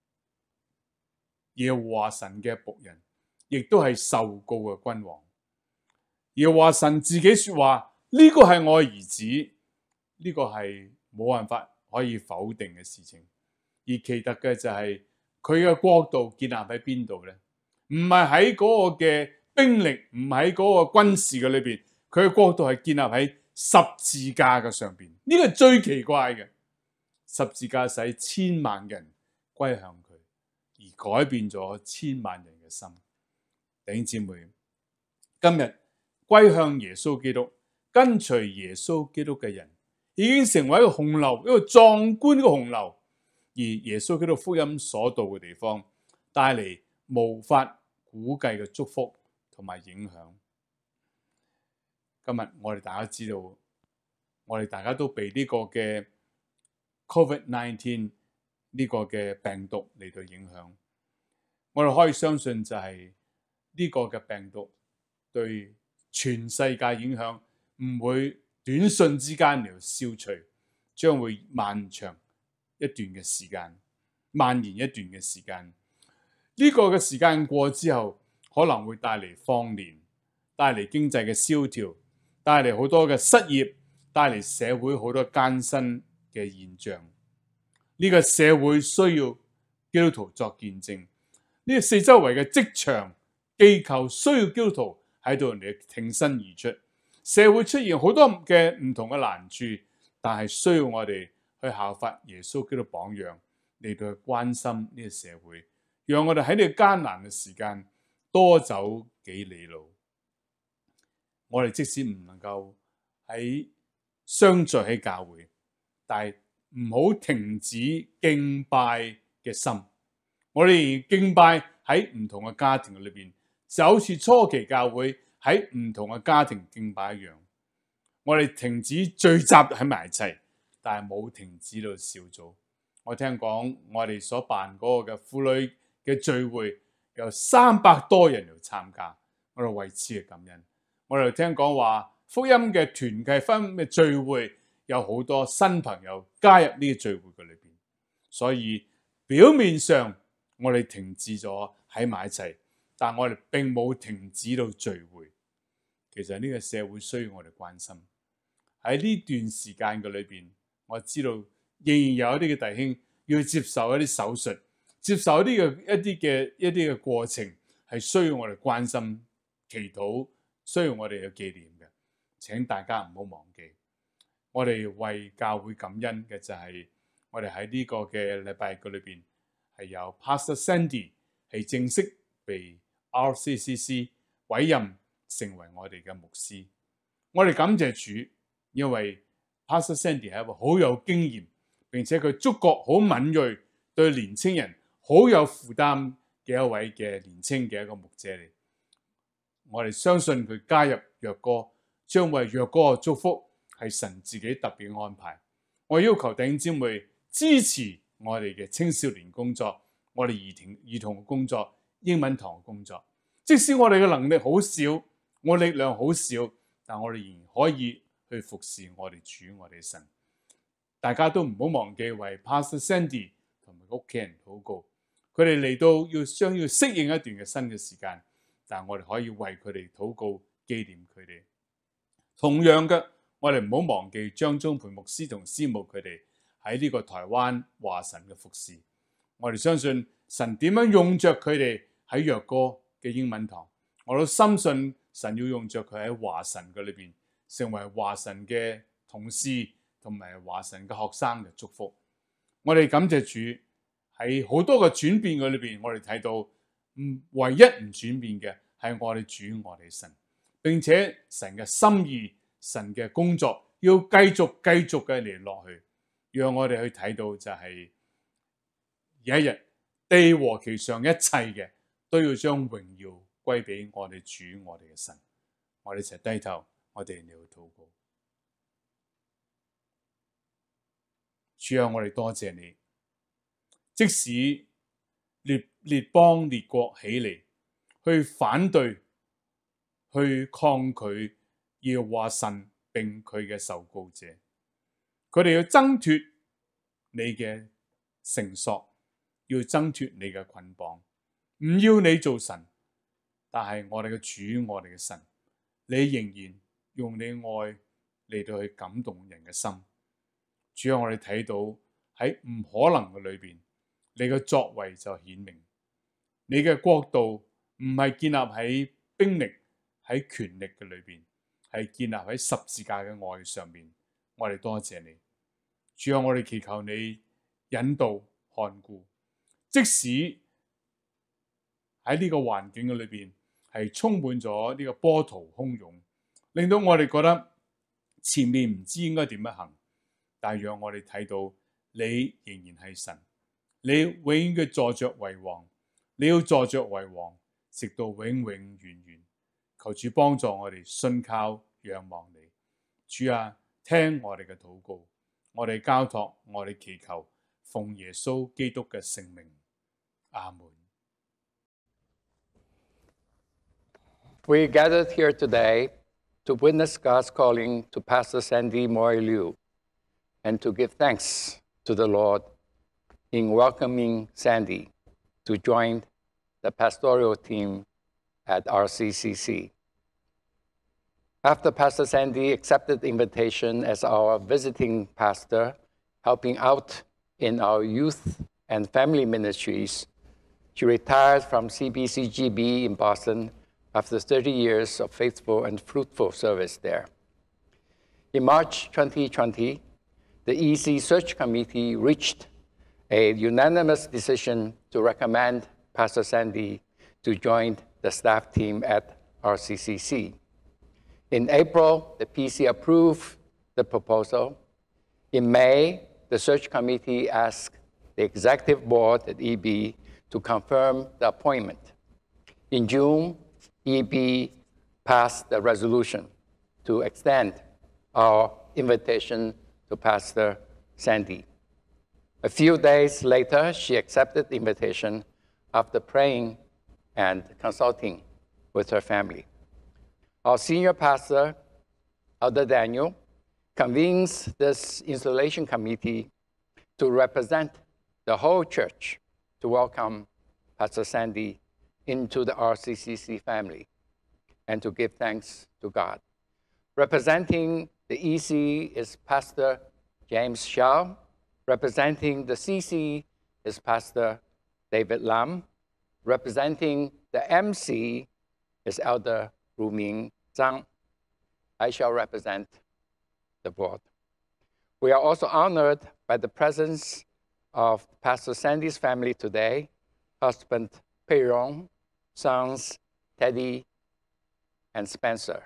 耶和華神嘅僕人，亦都係受膏嘅君王。耶和華神自己說話，呢個係我兒子，呢個係冇辦法可以否定嘅事情。而奇特嘅就係佢嘅國度建立喺邊度呢？唔係喺嗰個嘅兵力，唔喺嗰個軍事嘅裏邊，佢嘅國度係建立喺十字架嘅上邊。呢個係最奇怪嘅，十字架使千萬人歸向佢，而改變咗千萬人嘅心。弟兄姊妹，今日歸向耶穌基督，跟隨耶穌基督嘅人，已經成為一個洪流，一個壯觀嘅洪流。而耶穌基督福音所到嘅地方，帶嚟無法估計嘅祝福同埋影響。今日我哋大家知道，我哋大家都被呢個嘅 COVID-19 呢個嘅病毒嚟到影響。我哋可以相信就係呢個嘅病毒對全世界影響唔會短瞬之間嚟消除，將會漫長一段嘅時間，蔓延一段嘅時間。呢個嘅時間過之後，可能會帶嚟荒年，帶嚟經濟嘅蕭條，帶嚟好多嘅失業，帶嚟社會好多艱辛嘅現象。呢個社會需要基督徒作見證，呢個四周圍嘅職場機構需要基督徒喺度嚟挺身而出。社會出現好多嘅唔同嘅難處，但係需要我哋去效法耶穌基督榜樣，嚟到去關心呢個社會，讓我哋喺呢個艱難嘅時間多走幾里路。我哋即使唔能夠喺相聚喺教會，但係唔好停止敬拜嘅心。我哋敬拜喺唔同嘅家庭裏邊，就好似初期教會喺唔同嘅家庭敬拜一樣。我哋停止聚集喺埋一齊，但係冇停止到小組。我聽講我哋所辦嗰個嘅婦女嘅聚會，有300多人嚟參加，我哋為此嘅感恩。我哋聽講話福音嘅團契分嘅聚會，有好多新朋友加入呢個聚會嘅裏邊，所以表面上我哋停止咗喺埋一齊，但我哋並冇停止到聚會。其實呢個社會需要我哋關心。喺呢段時間嘅裏邊，我知道仍然有一啲嘅弟兄要接受一啲手術，接受一啲嘅過程，係需要我哋關心、祈禱，需要我哋嘅紀念嘅。請大家唔好忘記，我哋為教會感恩嘅就係我哋喺呢個嘅禮拜日嘅裏邊係由 Pastor Sandy 係正式被 RCCC 委任成為我哋嘅牧師。我哋感謝主。因為 Pastor Sandy 係一個好有經驗，並且佢觸覺好敏銳，對年青人好有負擔嘅一位嘅年青嘅一個牧者嚟。我哋相信佢加入若歌，將為若歌嘅祝福係神自己特別安排。我要求弟兄姊妹支持我哋嘅青少年工作，我哋兒童嘅工作，英文堂嘅工作。即使我哋嘅能力好少，我力量好少，但我哋仍然可以去服侍我哋主，我哋神。大家都唔好忘記為 Pastor Sandy 同埋屋企人禱告。佢哋嚟到將要適應一段嘅新嘅時間，但我哋可以為佢哋禱告，紀念佢哋。同樣嘅，我哋唔好忘記張忠培牧師同師母佢哋喺呢個台灣華神嘅服侍。我哋相信神點樣用着佢哋喺若歌嘅英文堂，我都深信神要用着佢喺華神嘅裏邊，成為華神嘅同事同埋華神嘅學生嘅祝福。我哋感謝主，喺好多嘅轉變嘅裏邊，我哋睇到唯一唔轉變嘅係我哋主，我哋神，並且神嘅心意、神嘅工作要繼續嘅嚟落去，讓我哋去睇到就係有一日地和其上一切嘅都要將榮耀歸俾我哋主，我哋嘅神。我哋一齊低頭。我哋嚟禱告，主啊，我哋多謝你。即使列邦列國起嚟去反對、去抗拒耶和華神並佢嘅受膏者，佢哋要掙脫你嘅繩索，要掙脫你嘅捆綁，唔要你做神。但係我哋嘅主，我哋嘅神，你仍然用你愛嚟到去感動人嘅心。主啊，我哋睇到喺唔可能嘅裏邊，你嘅作為就顯明。你嘅國度唔係建立喺兵力、喺權力嘅裏邊，係建立喺十字架嘅愛上面。我哋多謝你。主啊，我哋祈求你引導看顧，即使喺呢個環境嘅裏邊係充滿咗呢個波濤洶湧，令到我哋覺得前面唔知應該點樣行，但係讓我哋睇到你仍然係神，你永遠嘅坐着為王，你要坐着為王，直到永永遠遠。求主幫助我哋信靠仰望你。主啊，聽我哋嘅禱告，我哋交託，我哋祈求，奉耶穌基督嘅聖名，阿門。 We gathered here today to witness God's calling to Pastor Sandy Moy Liu and to give thanks to the Lord in welcoming Sandy to join the pastoral team at RCCC. After Pastor Sandy accepted the invitation as our visiting pastor, helping out in our youth and family ministries, she retired from CBCGB in Boston after 30 years of faithful and fruitful service there. In March 2020, the EC Search Committee reached a unanimous decision to recommend Pastor Sandy to join the staff team at RCCC. In April, the PC approved the proposal. In May, the search committee asked the executive board at EB to confirm the appointment. In June, EB passed the resolution to extend our invitation to Pastor Sandy. A few days later, she accepted the invitation after praying and consulting with her family. Our senior pastor, Elder Daniel, convenes this installation committee to represent the whole church to welcome Pastor Sandy into the RCCC family and to give thanks to God. Representing the EC is Pastor James Shaw. Representing the CC is Pastor David Lam. Representing the MC is Elder Ruming Zhang. I shall represent the board. We are also honored by the presence of Pastor Sandy's family today, husband Pei Rong, sons Teddy and Spencer.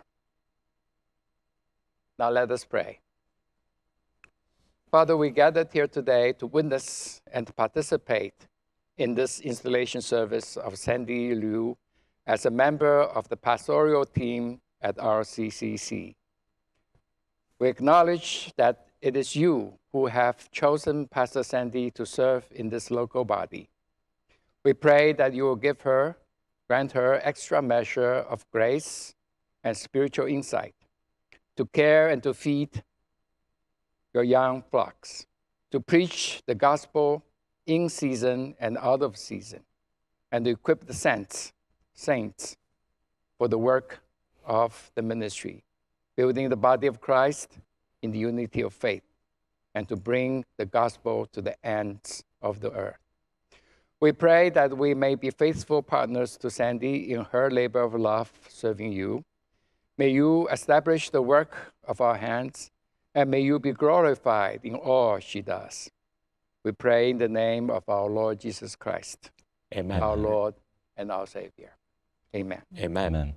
Now let us pray. Father, we gathered here today to witness and to participate in this installation service of Sandy Liu as a member of the pastoral team at RCCC. We acknowledge that it is you who have chosen Pastor Sandy to serve in this local body. We pray that you will grant her extra measure of grace and spiritual insight to care and to feed your young flocks, to preach the gospel in season and out of season, and to equip the saints for the work of the ministry, building the body of Christ in the unity of faith, and to bring the gospel to the ends of the earth. We pray that we may be faithful partners to Sandy in her labor of love serving you. May you establish the work of our hands, and may you be glorified in all she does. We pray in the name of our Lord Jesus Christ, Amen. our Lord and our Savior. Amen. Amen. Amen.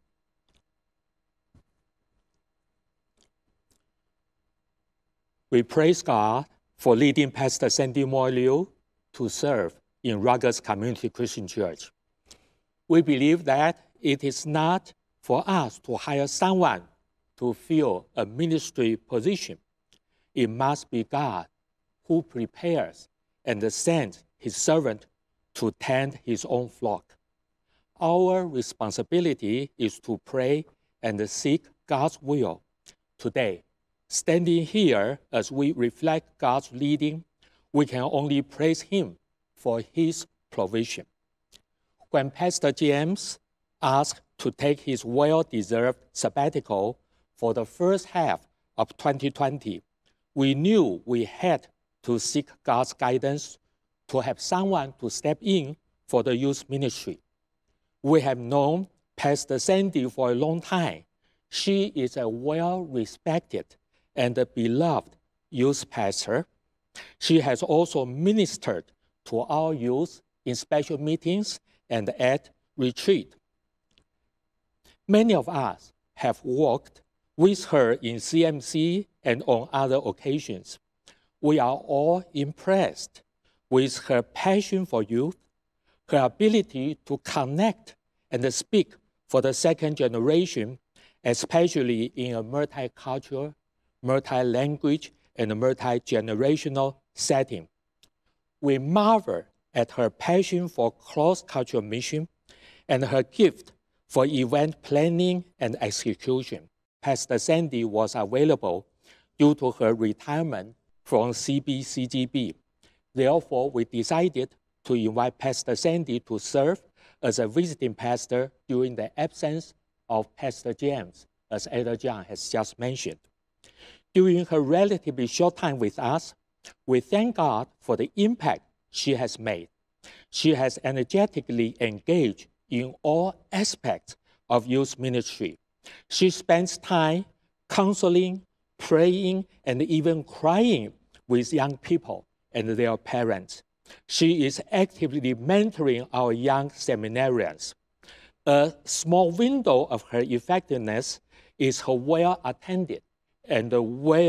We praise God for leading Pastor Sandy Moy Liu to serve in Ruggers Community Christian Church. We believe that it is not for us to hire someone to fill a ministry position. It must be God who prepares and sends his servant to tend his own flock. Our responsibility is to pray and seek God's will. Today, standing here as we reflect God's leading, we can only praise him for his provision. When Pastor James asked to take his well-deserved sabbatical for the first half of 2020, we knew we had to seek God's guidance to have someone to step in for the youth ministry. We have known Pastor Sandy for a long time. She is a well-respected and beloved youth pastor. She has also ministered to our youth in special meetings and at retreat. Many of us have worked with her in CMC and on other occasions. We are all impressed with her passion for youth, her ability to connect and speak for the second generation, especially in a multicultural, multi-language, and multi-generational setting. We marvel at her passion for cross-cultural mission and her gift for event planning and execution. Pastor Sandy was available due to her retirement from CBCGB. Therefore, we decided to invite Pastor Sandy to serve as a visiting pastor during the absence of Pastor James, as Elder John has just mentioned. During her relatively short time with us, we thank God for the impact she has made. She has energetically engaged in all aspects of youth ministry. She spends time counseling, praying, and even crying with young people and their parents. She is actively mentoring our young seminarians. A small window of her effectiveness is her well-attended and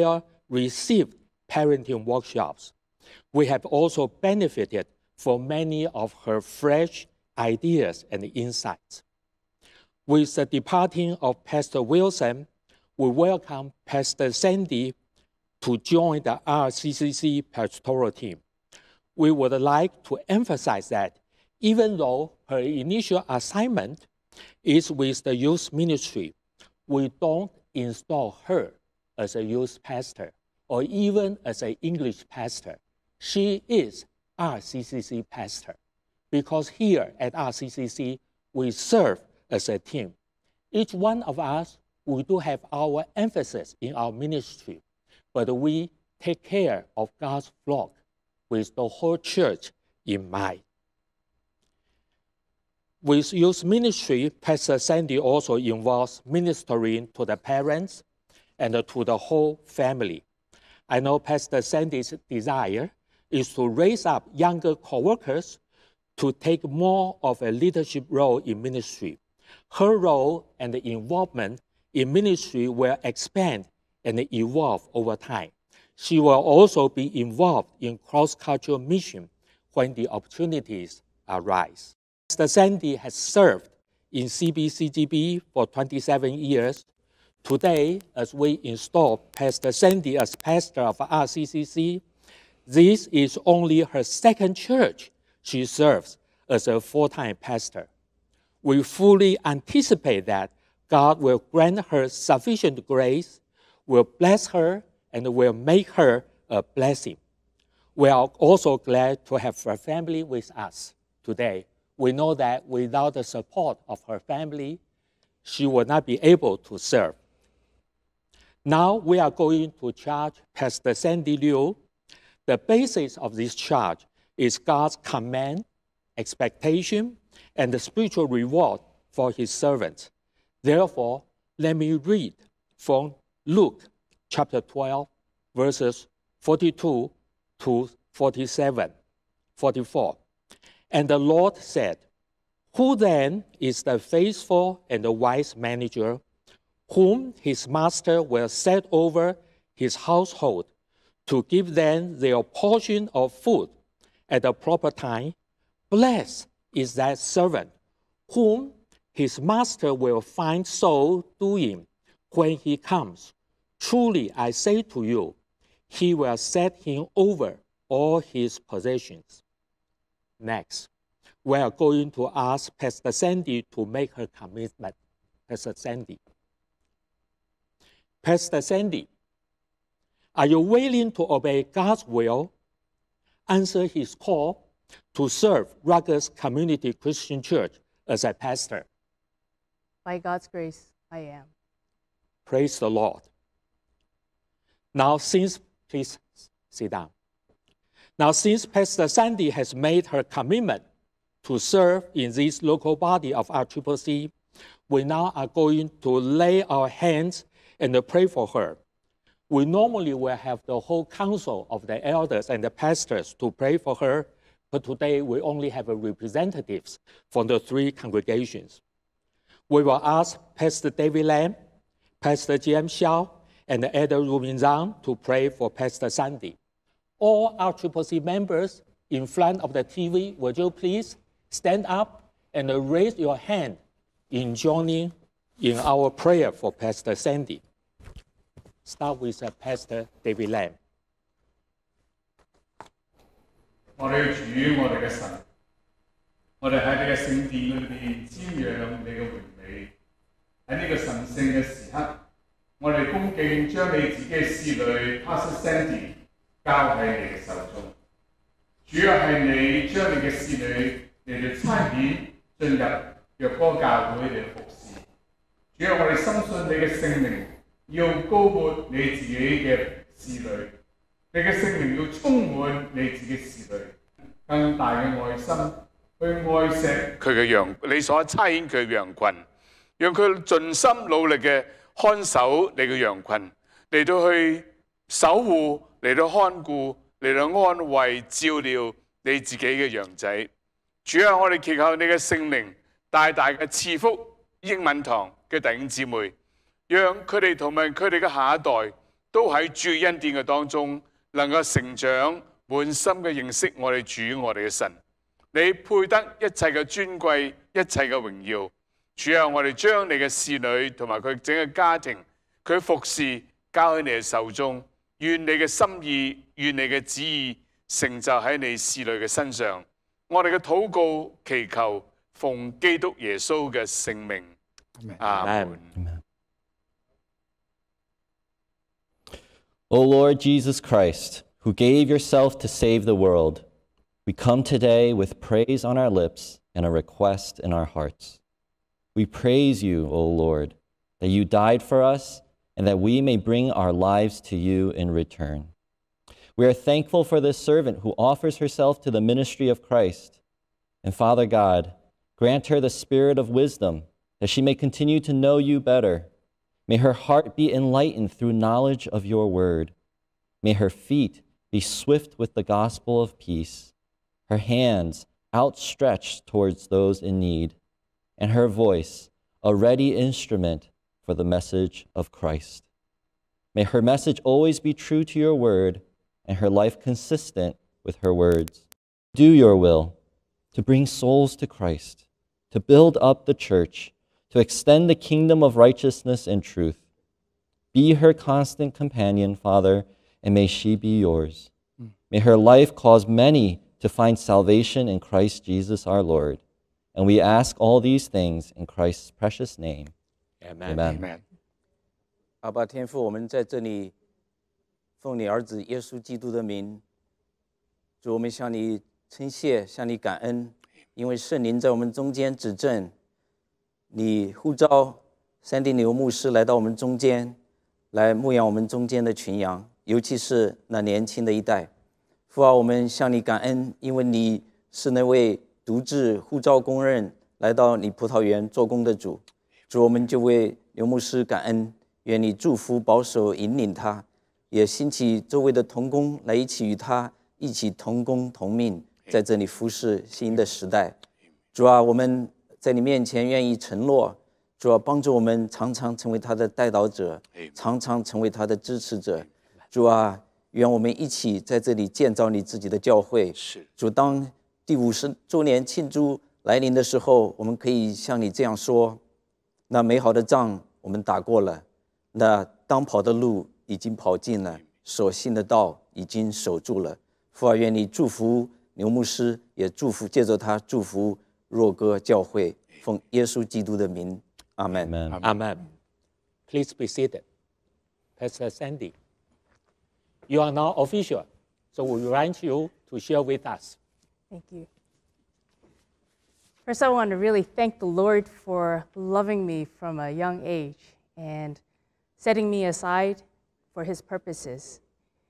received parenting workshops. We have also benefited from many of her fresh ideas and insights. With the departing of Pastor Wilson, we welcome Pastor Sandy to join the RCCC pastoral team. We would like to emphasize that even though her initial assignment is with the youth ministry, we don't install her as a youth pastor or even as an English pastor. She is RCCC pastor because here at RCCC, we serve as a team. Each one of us, we do have our emphasis in our ministry, but we take care of God's flock with the whole church in mind. With youth ministry, Pastor Sandy also involves ministering to the parents and to the whole family. I know Pastor Sandy's desire is to raise up younger co-workers to take more of a leadership role in ministry. Her role and involvement in ministry will expand and evolve over time. She will also be involved in cross-cultural mission when the opportunities arise. Pastor Sandy has served in CBCGB for 27 years. Today, as we install Pastor Sandy as pastor of RCCC, this is only her second church she serves as a full-time pastor. We fully anticipate that God will grant her sufficient grace, will bless her, and will make her a blessing. We are also glad to have her family with us today. We know that without the support of her family, she would not be able to serve. Now we are going to charge Pastor Sandy Liu. The basis of this charge is God's command, expectation, and the spiritual reward for his servants. Therefore, let me read from Luke chapter 12, verses 42 to 44. And the Lord said, "Who then is the faithful and the wise manager, whom his master will set over his household to give them their portion of food at the proper time? Blessed is that servant whom his master will find so doing when he comes. Truly I say to you, he will set him over all his possessions." Next, we are going to ask Pastor Sandy to make her commitment. Pastor Sandy. Pastor Sandy, are you willing to obey God's will, answer his call to serve Ruggers Community Christian Church as a pastor? By God's grace, I am. Praise the Lord. Now, please sit down. Now, since Pastor Sandy has made her commitment to serve in this local body of RCCC, we now are going to lay our hands and pray for her. We normally will have the whole council of the elders and the pastors to pray for her, but today we only have representatives from the three congregations. We will ask Pastor David Lam, Pastor James Xiao, and Elder Ruben Zhang to pray for Pastor Sandy. All RCCC members in front of the TV, would you please stand up and raise your hand in joining in our prayer for Pastor Sandy. Start with Pastor David Lam. 我哋主，我哋嘅神，我哋喺你嘅聖殿裏邊瞻仰你嘅榮美。喺呢個神聖嘅時刻，我哋恭敬將你自己嘅侍女 Pastor Sandy 交喺你嘅手中。主要係你將你嘅侍女嚟到差遣進入若歌教會嚟服侍。主要我哋深信你嘅聖靈要高抹你自己嘅侍女。 你嘅聖靈要充滿你自己侍女，更大嘅愛心去愛錫佢嘅羊，你所差遣佢嘅羊群，讓佢盡心努力嘅看守你嘅羊群，嚟到去守護，嚟到看顧，嚟到安慰照料你自己嘅羊仔。主啊，我哋祈求你嘅聖靈大大嘅賜福英文堂嘅弟兄姊妹，讓佢哋同埋佢哋嘅下一代。 都喺主嘅恩典嘅當中，能夠成長，滿心嘅認識我哋主，我哋嘅神。你配得一切嘅尊貴，一切嘅榮耀。主啊，我哋將你嘅侍女同埋佢整個家庭，佢服侍交喺你嘅手中。願你嘅心意，願你嘅旨意成就喺你侍女嘅身上。我哋嘅禱告祈求，奉基督耶穌嘅聖名。阿門。 O Lord Jesus Christ, who gave yourself to save the world, we come today with praise on our lips and a request in our hearts. We praise you, O Lord, that you died for us and that we may bring our lives to you in return. We are thankful for this servant who offers herself to the ministry of Christ. And Father God, grant her the spirit of wisdom that she may continue to know you better. May her heart be enlightened through knowledge of your word. May her feet be swift with the gospel of peace, her hands outstretched towards those in need, and her voice a ready instrument for the message of Christ. May her message always be true to your word and her life consistent with her words. Do your will to bring souls to Christ, to build up the church, to extend the kingdom of righteousness and truth. Be her constant companion, Father, and may she be yours. May her life cause many to find salvation in Christ Jesus our Lord. And we ask all these things in Christ's precious name. Amen. Amen. 阿爸天父，我们在这里奉你儿子耶稣基督的名，主，我们向你称谢，向你感恩，因为圣灵在我们中间指证，你呼召山地牛牧师来到我们中间，来牧养我们中间的群羊，尤其是那年轻的一代。父啊，我们向你感恩，因为你是那位独自呼召工人来到你葡萄园做工的主。主，我们就为牛牧师感恩，愿你祝福保守引领他，也兴起周围的同工来一起与他一起同工同命，在这里服侍新的时代。主啊，我们在你面前愿意承诺，主啊，帮助我们常常成为他的代祷者，常常成为他的支持者。主啊，愿我们一起在这里建造你自己的教会。主，当第50周年庆祝来临的时候，我们可以向你这样说：那美好的仗我们打过了，那当跑的路已经跑尽了，所信的道已经守住了。父啊，愿你祝福牛牧师，也祝福借着他祝福若歌教会，奉耶稣基督的名，阿门。 Amen. Amen. Please be seated. Pastor Sandy, you are now official, so we invite you to share with us. Thank you. First, I want to really thank the Lord for loving me from a young age and setting me aside for his purposes.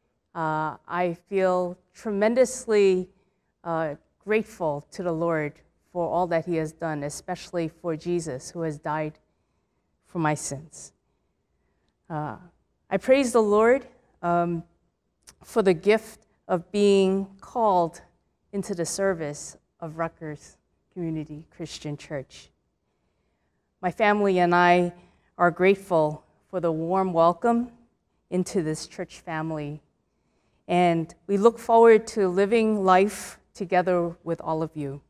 I feel tremendously grateful to the Lord for all that he has done, especially for Jesus, who has died for my sins. I praise the Lord for the gift of being called into the service of Rutgers Community Christian Church. My family and I are grateful for the warm welcome into this church family, and we look forward to living life together with all of you.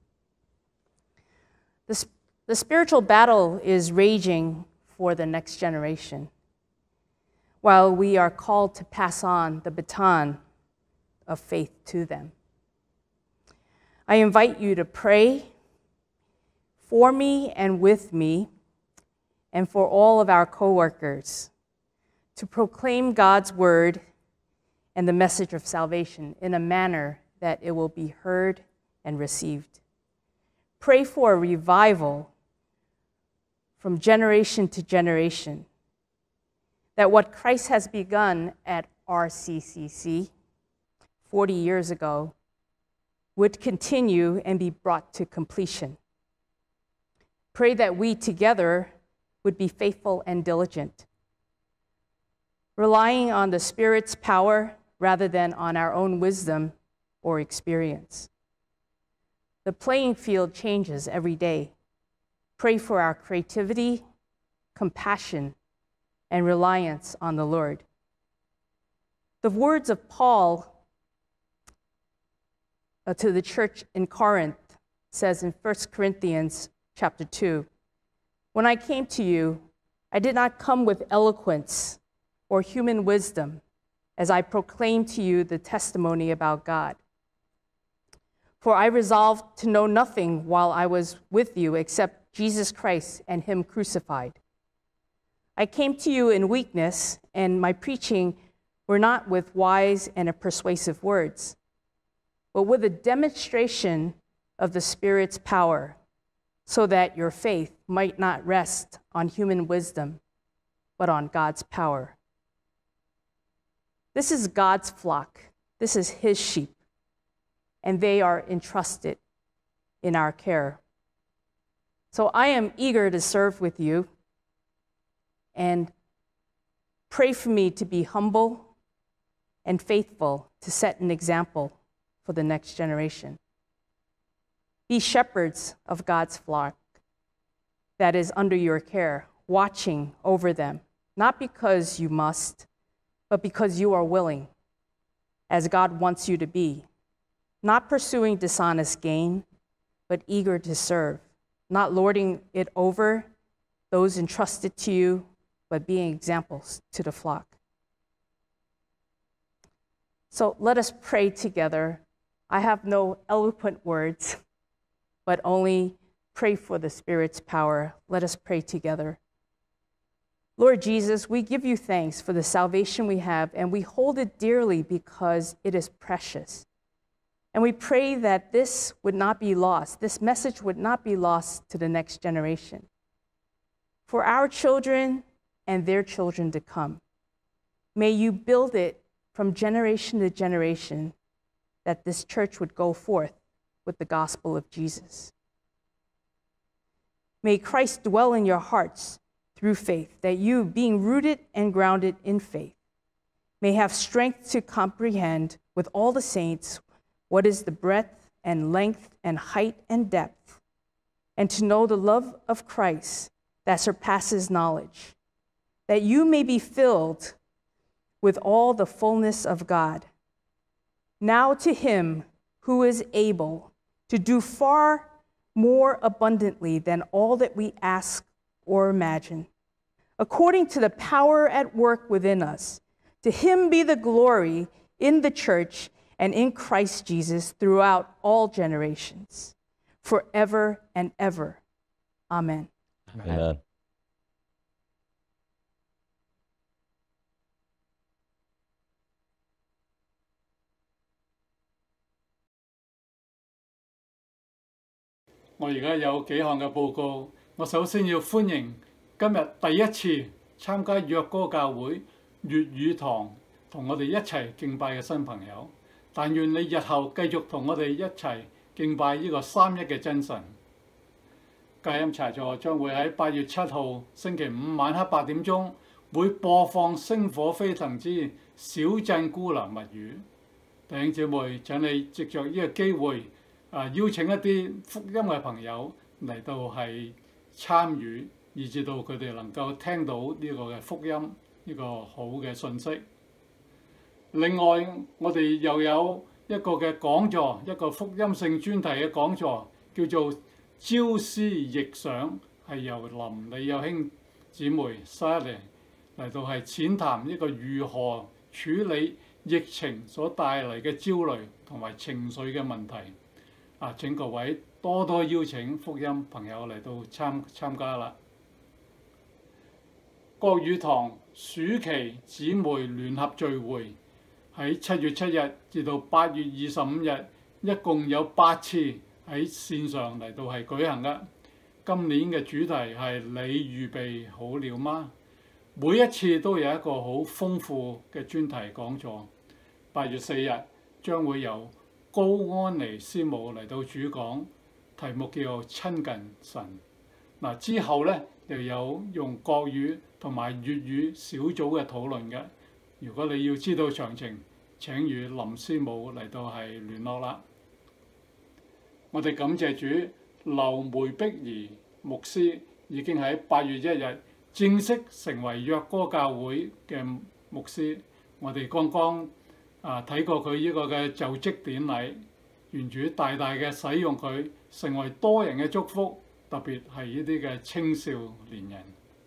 The spiritual battle is raging for the next generation, while we are called to pass on the baton of faith to them. I invite you to pray for me and with me, and for all of our co-workers, to proclaim God's word and the message of salvation in a manner that it will be heard and received. Pray for a revival from generation to generation, that what Christ has begun at RCCC 40 years ago would continue and be brought to completion. Pray that we together would be faithful and diligent, relying on the Spirit's power rather than on our own wisdom or experience. The playing field changes every day. Pray for our creativity, compassion, and reliance on the Lord. The words of Paul to the church in Corinth says in 1 Corinthians chapter 2, "When I came to you, I did not come with eloquence or human wisdom, as I proclaimed to you the testimony about God. For I resolved to know nothing while I was with you except Jesus Christ and Him crucified. I came to you in weakness, and my preaching were not with wise and persuasive words, but with a demonstration of the Spirit's power, so that your faith might not rest on human wisdom, but on God's power. This is God's flock. This is His sheep, and they are entrusted in our care. So I am eager to serve with you, and pray for me to be humble and faithful to set an example for the next generation. Be shepherds of God's flock that is under your care, watching over them, not because you must, but because you are willing, as God wants you to be, not pursuing dishonest gain, but eager to serve, not lording it over those entrusted to you, but being examples to the flock." So let us pray together. I have no eloquent words, but only pray for the Spirit's power. Let us pray together. Lord Jesus, we give you thanks for the salvation we have, and we hold it dearly because it is precious. And we pray that this would not be lost, this message would not be lost to the next generation, for our children and their children to come. May you build it from generation to generation, that this church would go forth with the gospel of Jesus. May Christ dwell in your hearts through faith, that you, being rooted and grounded in faith, may have strength to comprehend with all the saints what is the breadth and length and height and depth, and to know the love of Christ that surpasses knowledge, that you may be filled with all the fullness of God. Now to him who is able to do far more abundantly than all that we ask or imagine, according to the power at work within us, to him be the glory in the church and in Christ Jesus throughout all generations, forever and ever. Amen. Amen. 我而家有幾項嘅報告。我首先要歡迎今日第一次參加約歌教會粵語堂同我哋一齊敬拜嘅新朋友。但願你日後繼續同我哋一齊敬拜呢個三一嘅真神。戒音茶座將會喺8月7號星期五晚黑8點鐘會播放《星火飛騰之小鎮孤男物語》。弟兄姊妹，請你藉着呢個機會邀請一啲福音嘅朋友嚟到係參與，以至到佢哋能夠聽到呢個嘅福音，呢個好嘅信息。另外，我哋又有一個嘅講座，一個福音性專題嘅講座，叫做朝思夕想，係由林李友興姊妹 Sally 嚟到係淺談一個如何處理疫情所帶嚟嘅焦慮同埋情緒嘅問題。請各位多多邀請福音朋友嚟到參加啦！國語堂暑期姊妹聯合聚會喺7月7日至到8月25日，一共有8次喺線上嚟到係舉行㗎。今年嘅主題係你預備好了嗎？每一次都有一個好豐富嘅專題講座。8月4日將會由高安妮師母嚟到主講，題目叫做親近神。之後咧又有用國語同埋粵語小組嘅討論嘅。如果你要知道詳情，請與林師母嚟到係聯絡啦。我哋感謝主，劉梅碧儀牧師已經喺8月1日正式成為約歌教會嘅牧師。我哋剛剛睇過佢呢個嘅就職典禮，願主大大嘅使用佢，成為多人嘅祝福，特別係呢啲嘅青少年人。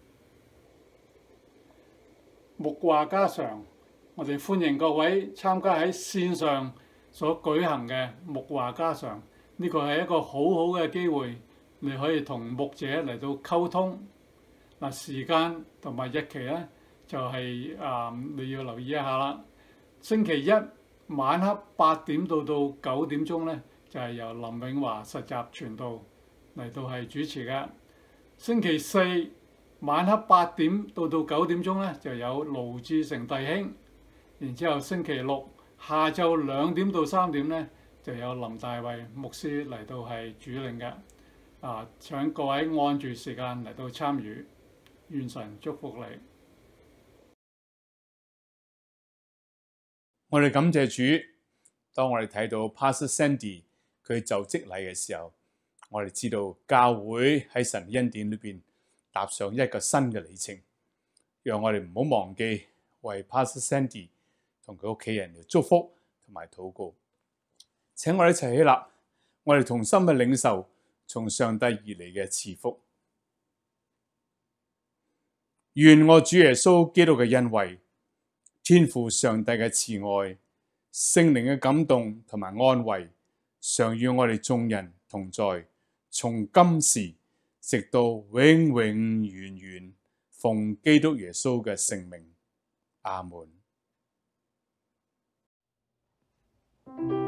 牧話家常，我哋歡迎各位參加喺線上所舉行嘅牧話家常。呢個係一個好好嘅機會，你可以同牧者嚟到溝通。嗱，時間同埋日期咧，就係你要留意一下啦。星期一晚黑8點到9點鐘咧，就係由林永華實習傳道嚟到係主持嘅。星期四晚黑8點到9點鐘咧，就有盧志成弟兄。然之後星期六下晝2點到3點咧，就有林大衛牧師嚟到係主領嘅。請各位按住時間嚟到參與，願神祝福你。 我哋感謝主，當我哋睇到 Pastor Sandy 佢就職禮嘅時候，我哋知道教會喺神恩典裏邊踏上一個新嘅里程，讓我哋唔好忘記為 Pastor Sandy 同佢屋企人嚟祝福同埋禱告。請我哋一齊起立，我哋同心嘅領受從上帝而嚟嘅賜福。願我主耶穌基督嘅恩惠、天父上帝嘅慈愛、聖靈嘅感動同埋安慰，常與我哋眾人同在，從今時直到永永遠遠，奉基督耶穌嘅聖名，阿門。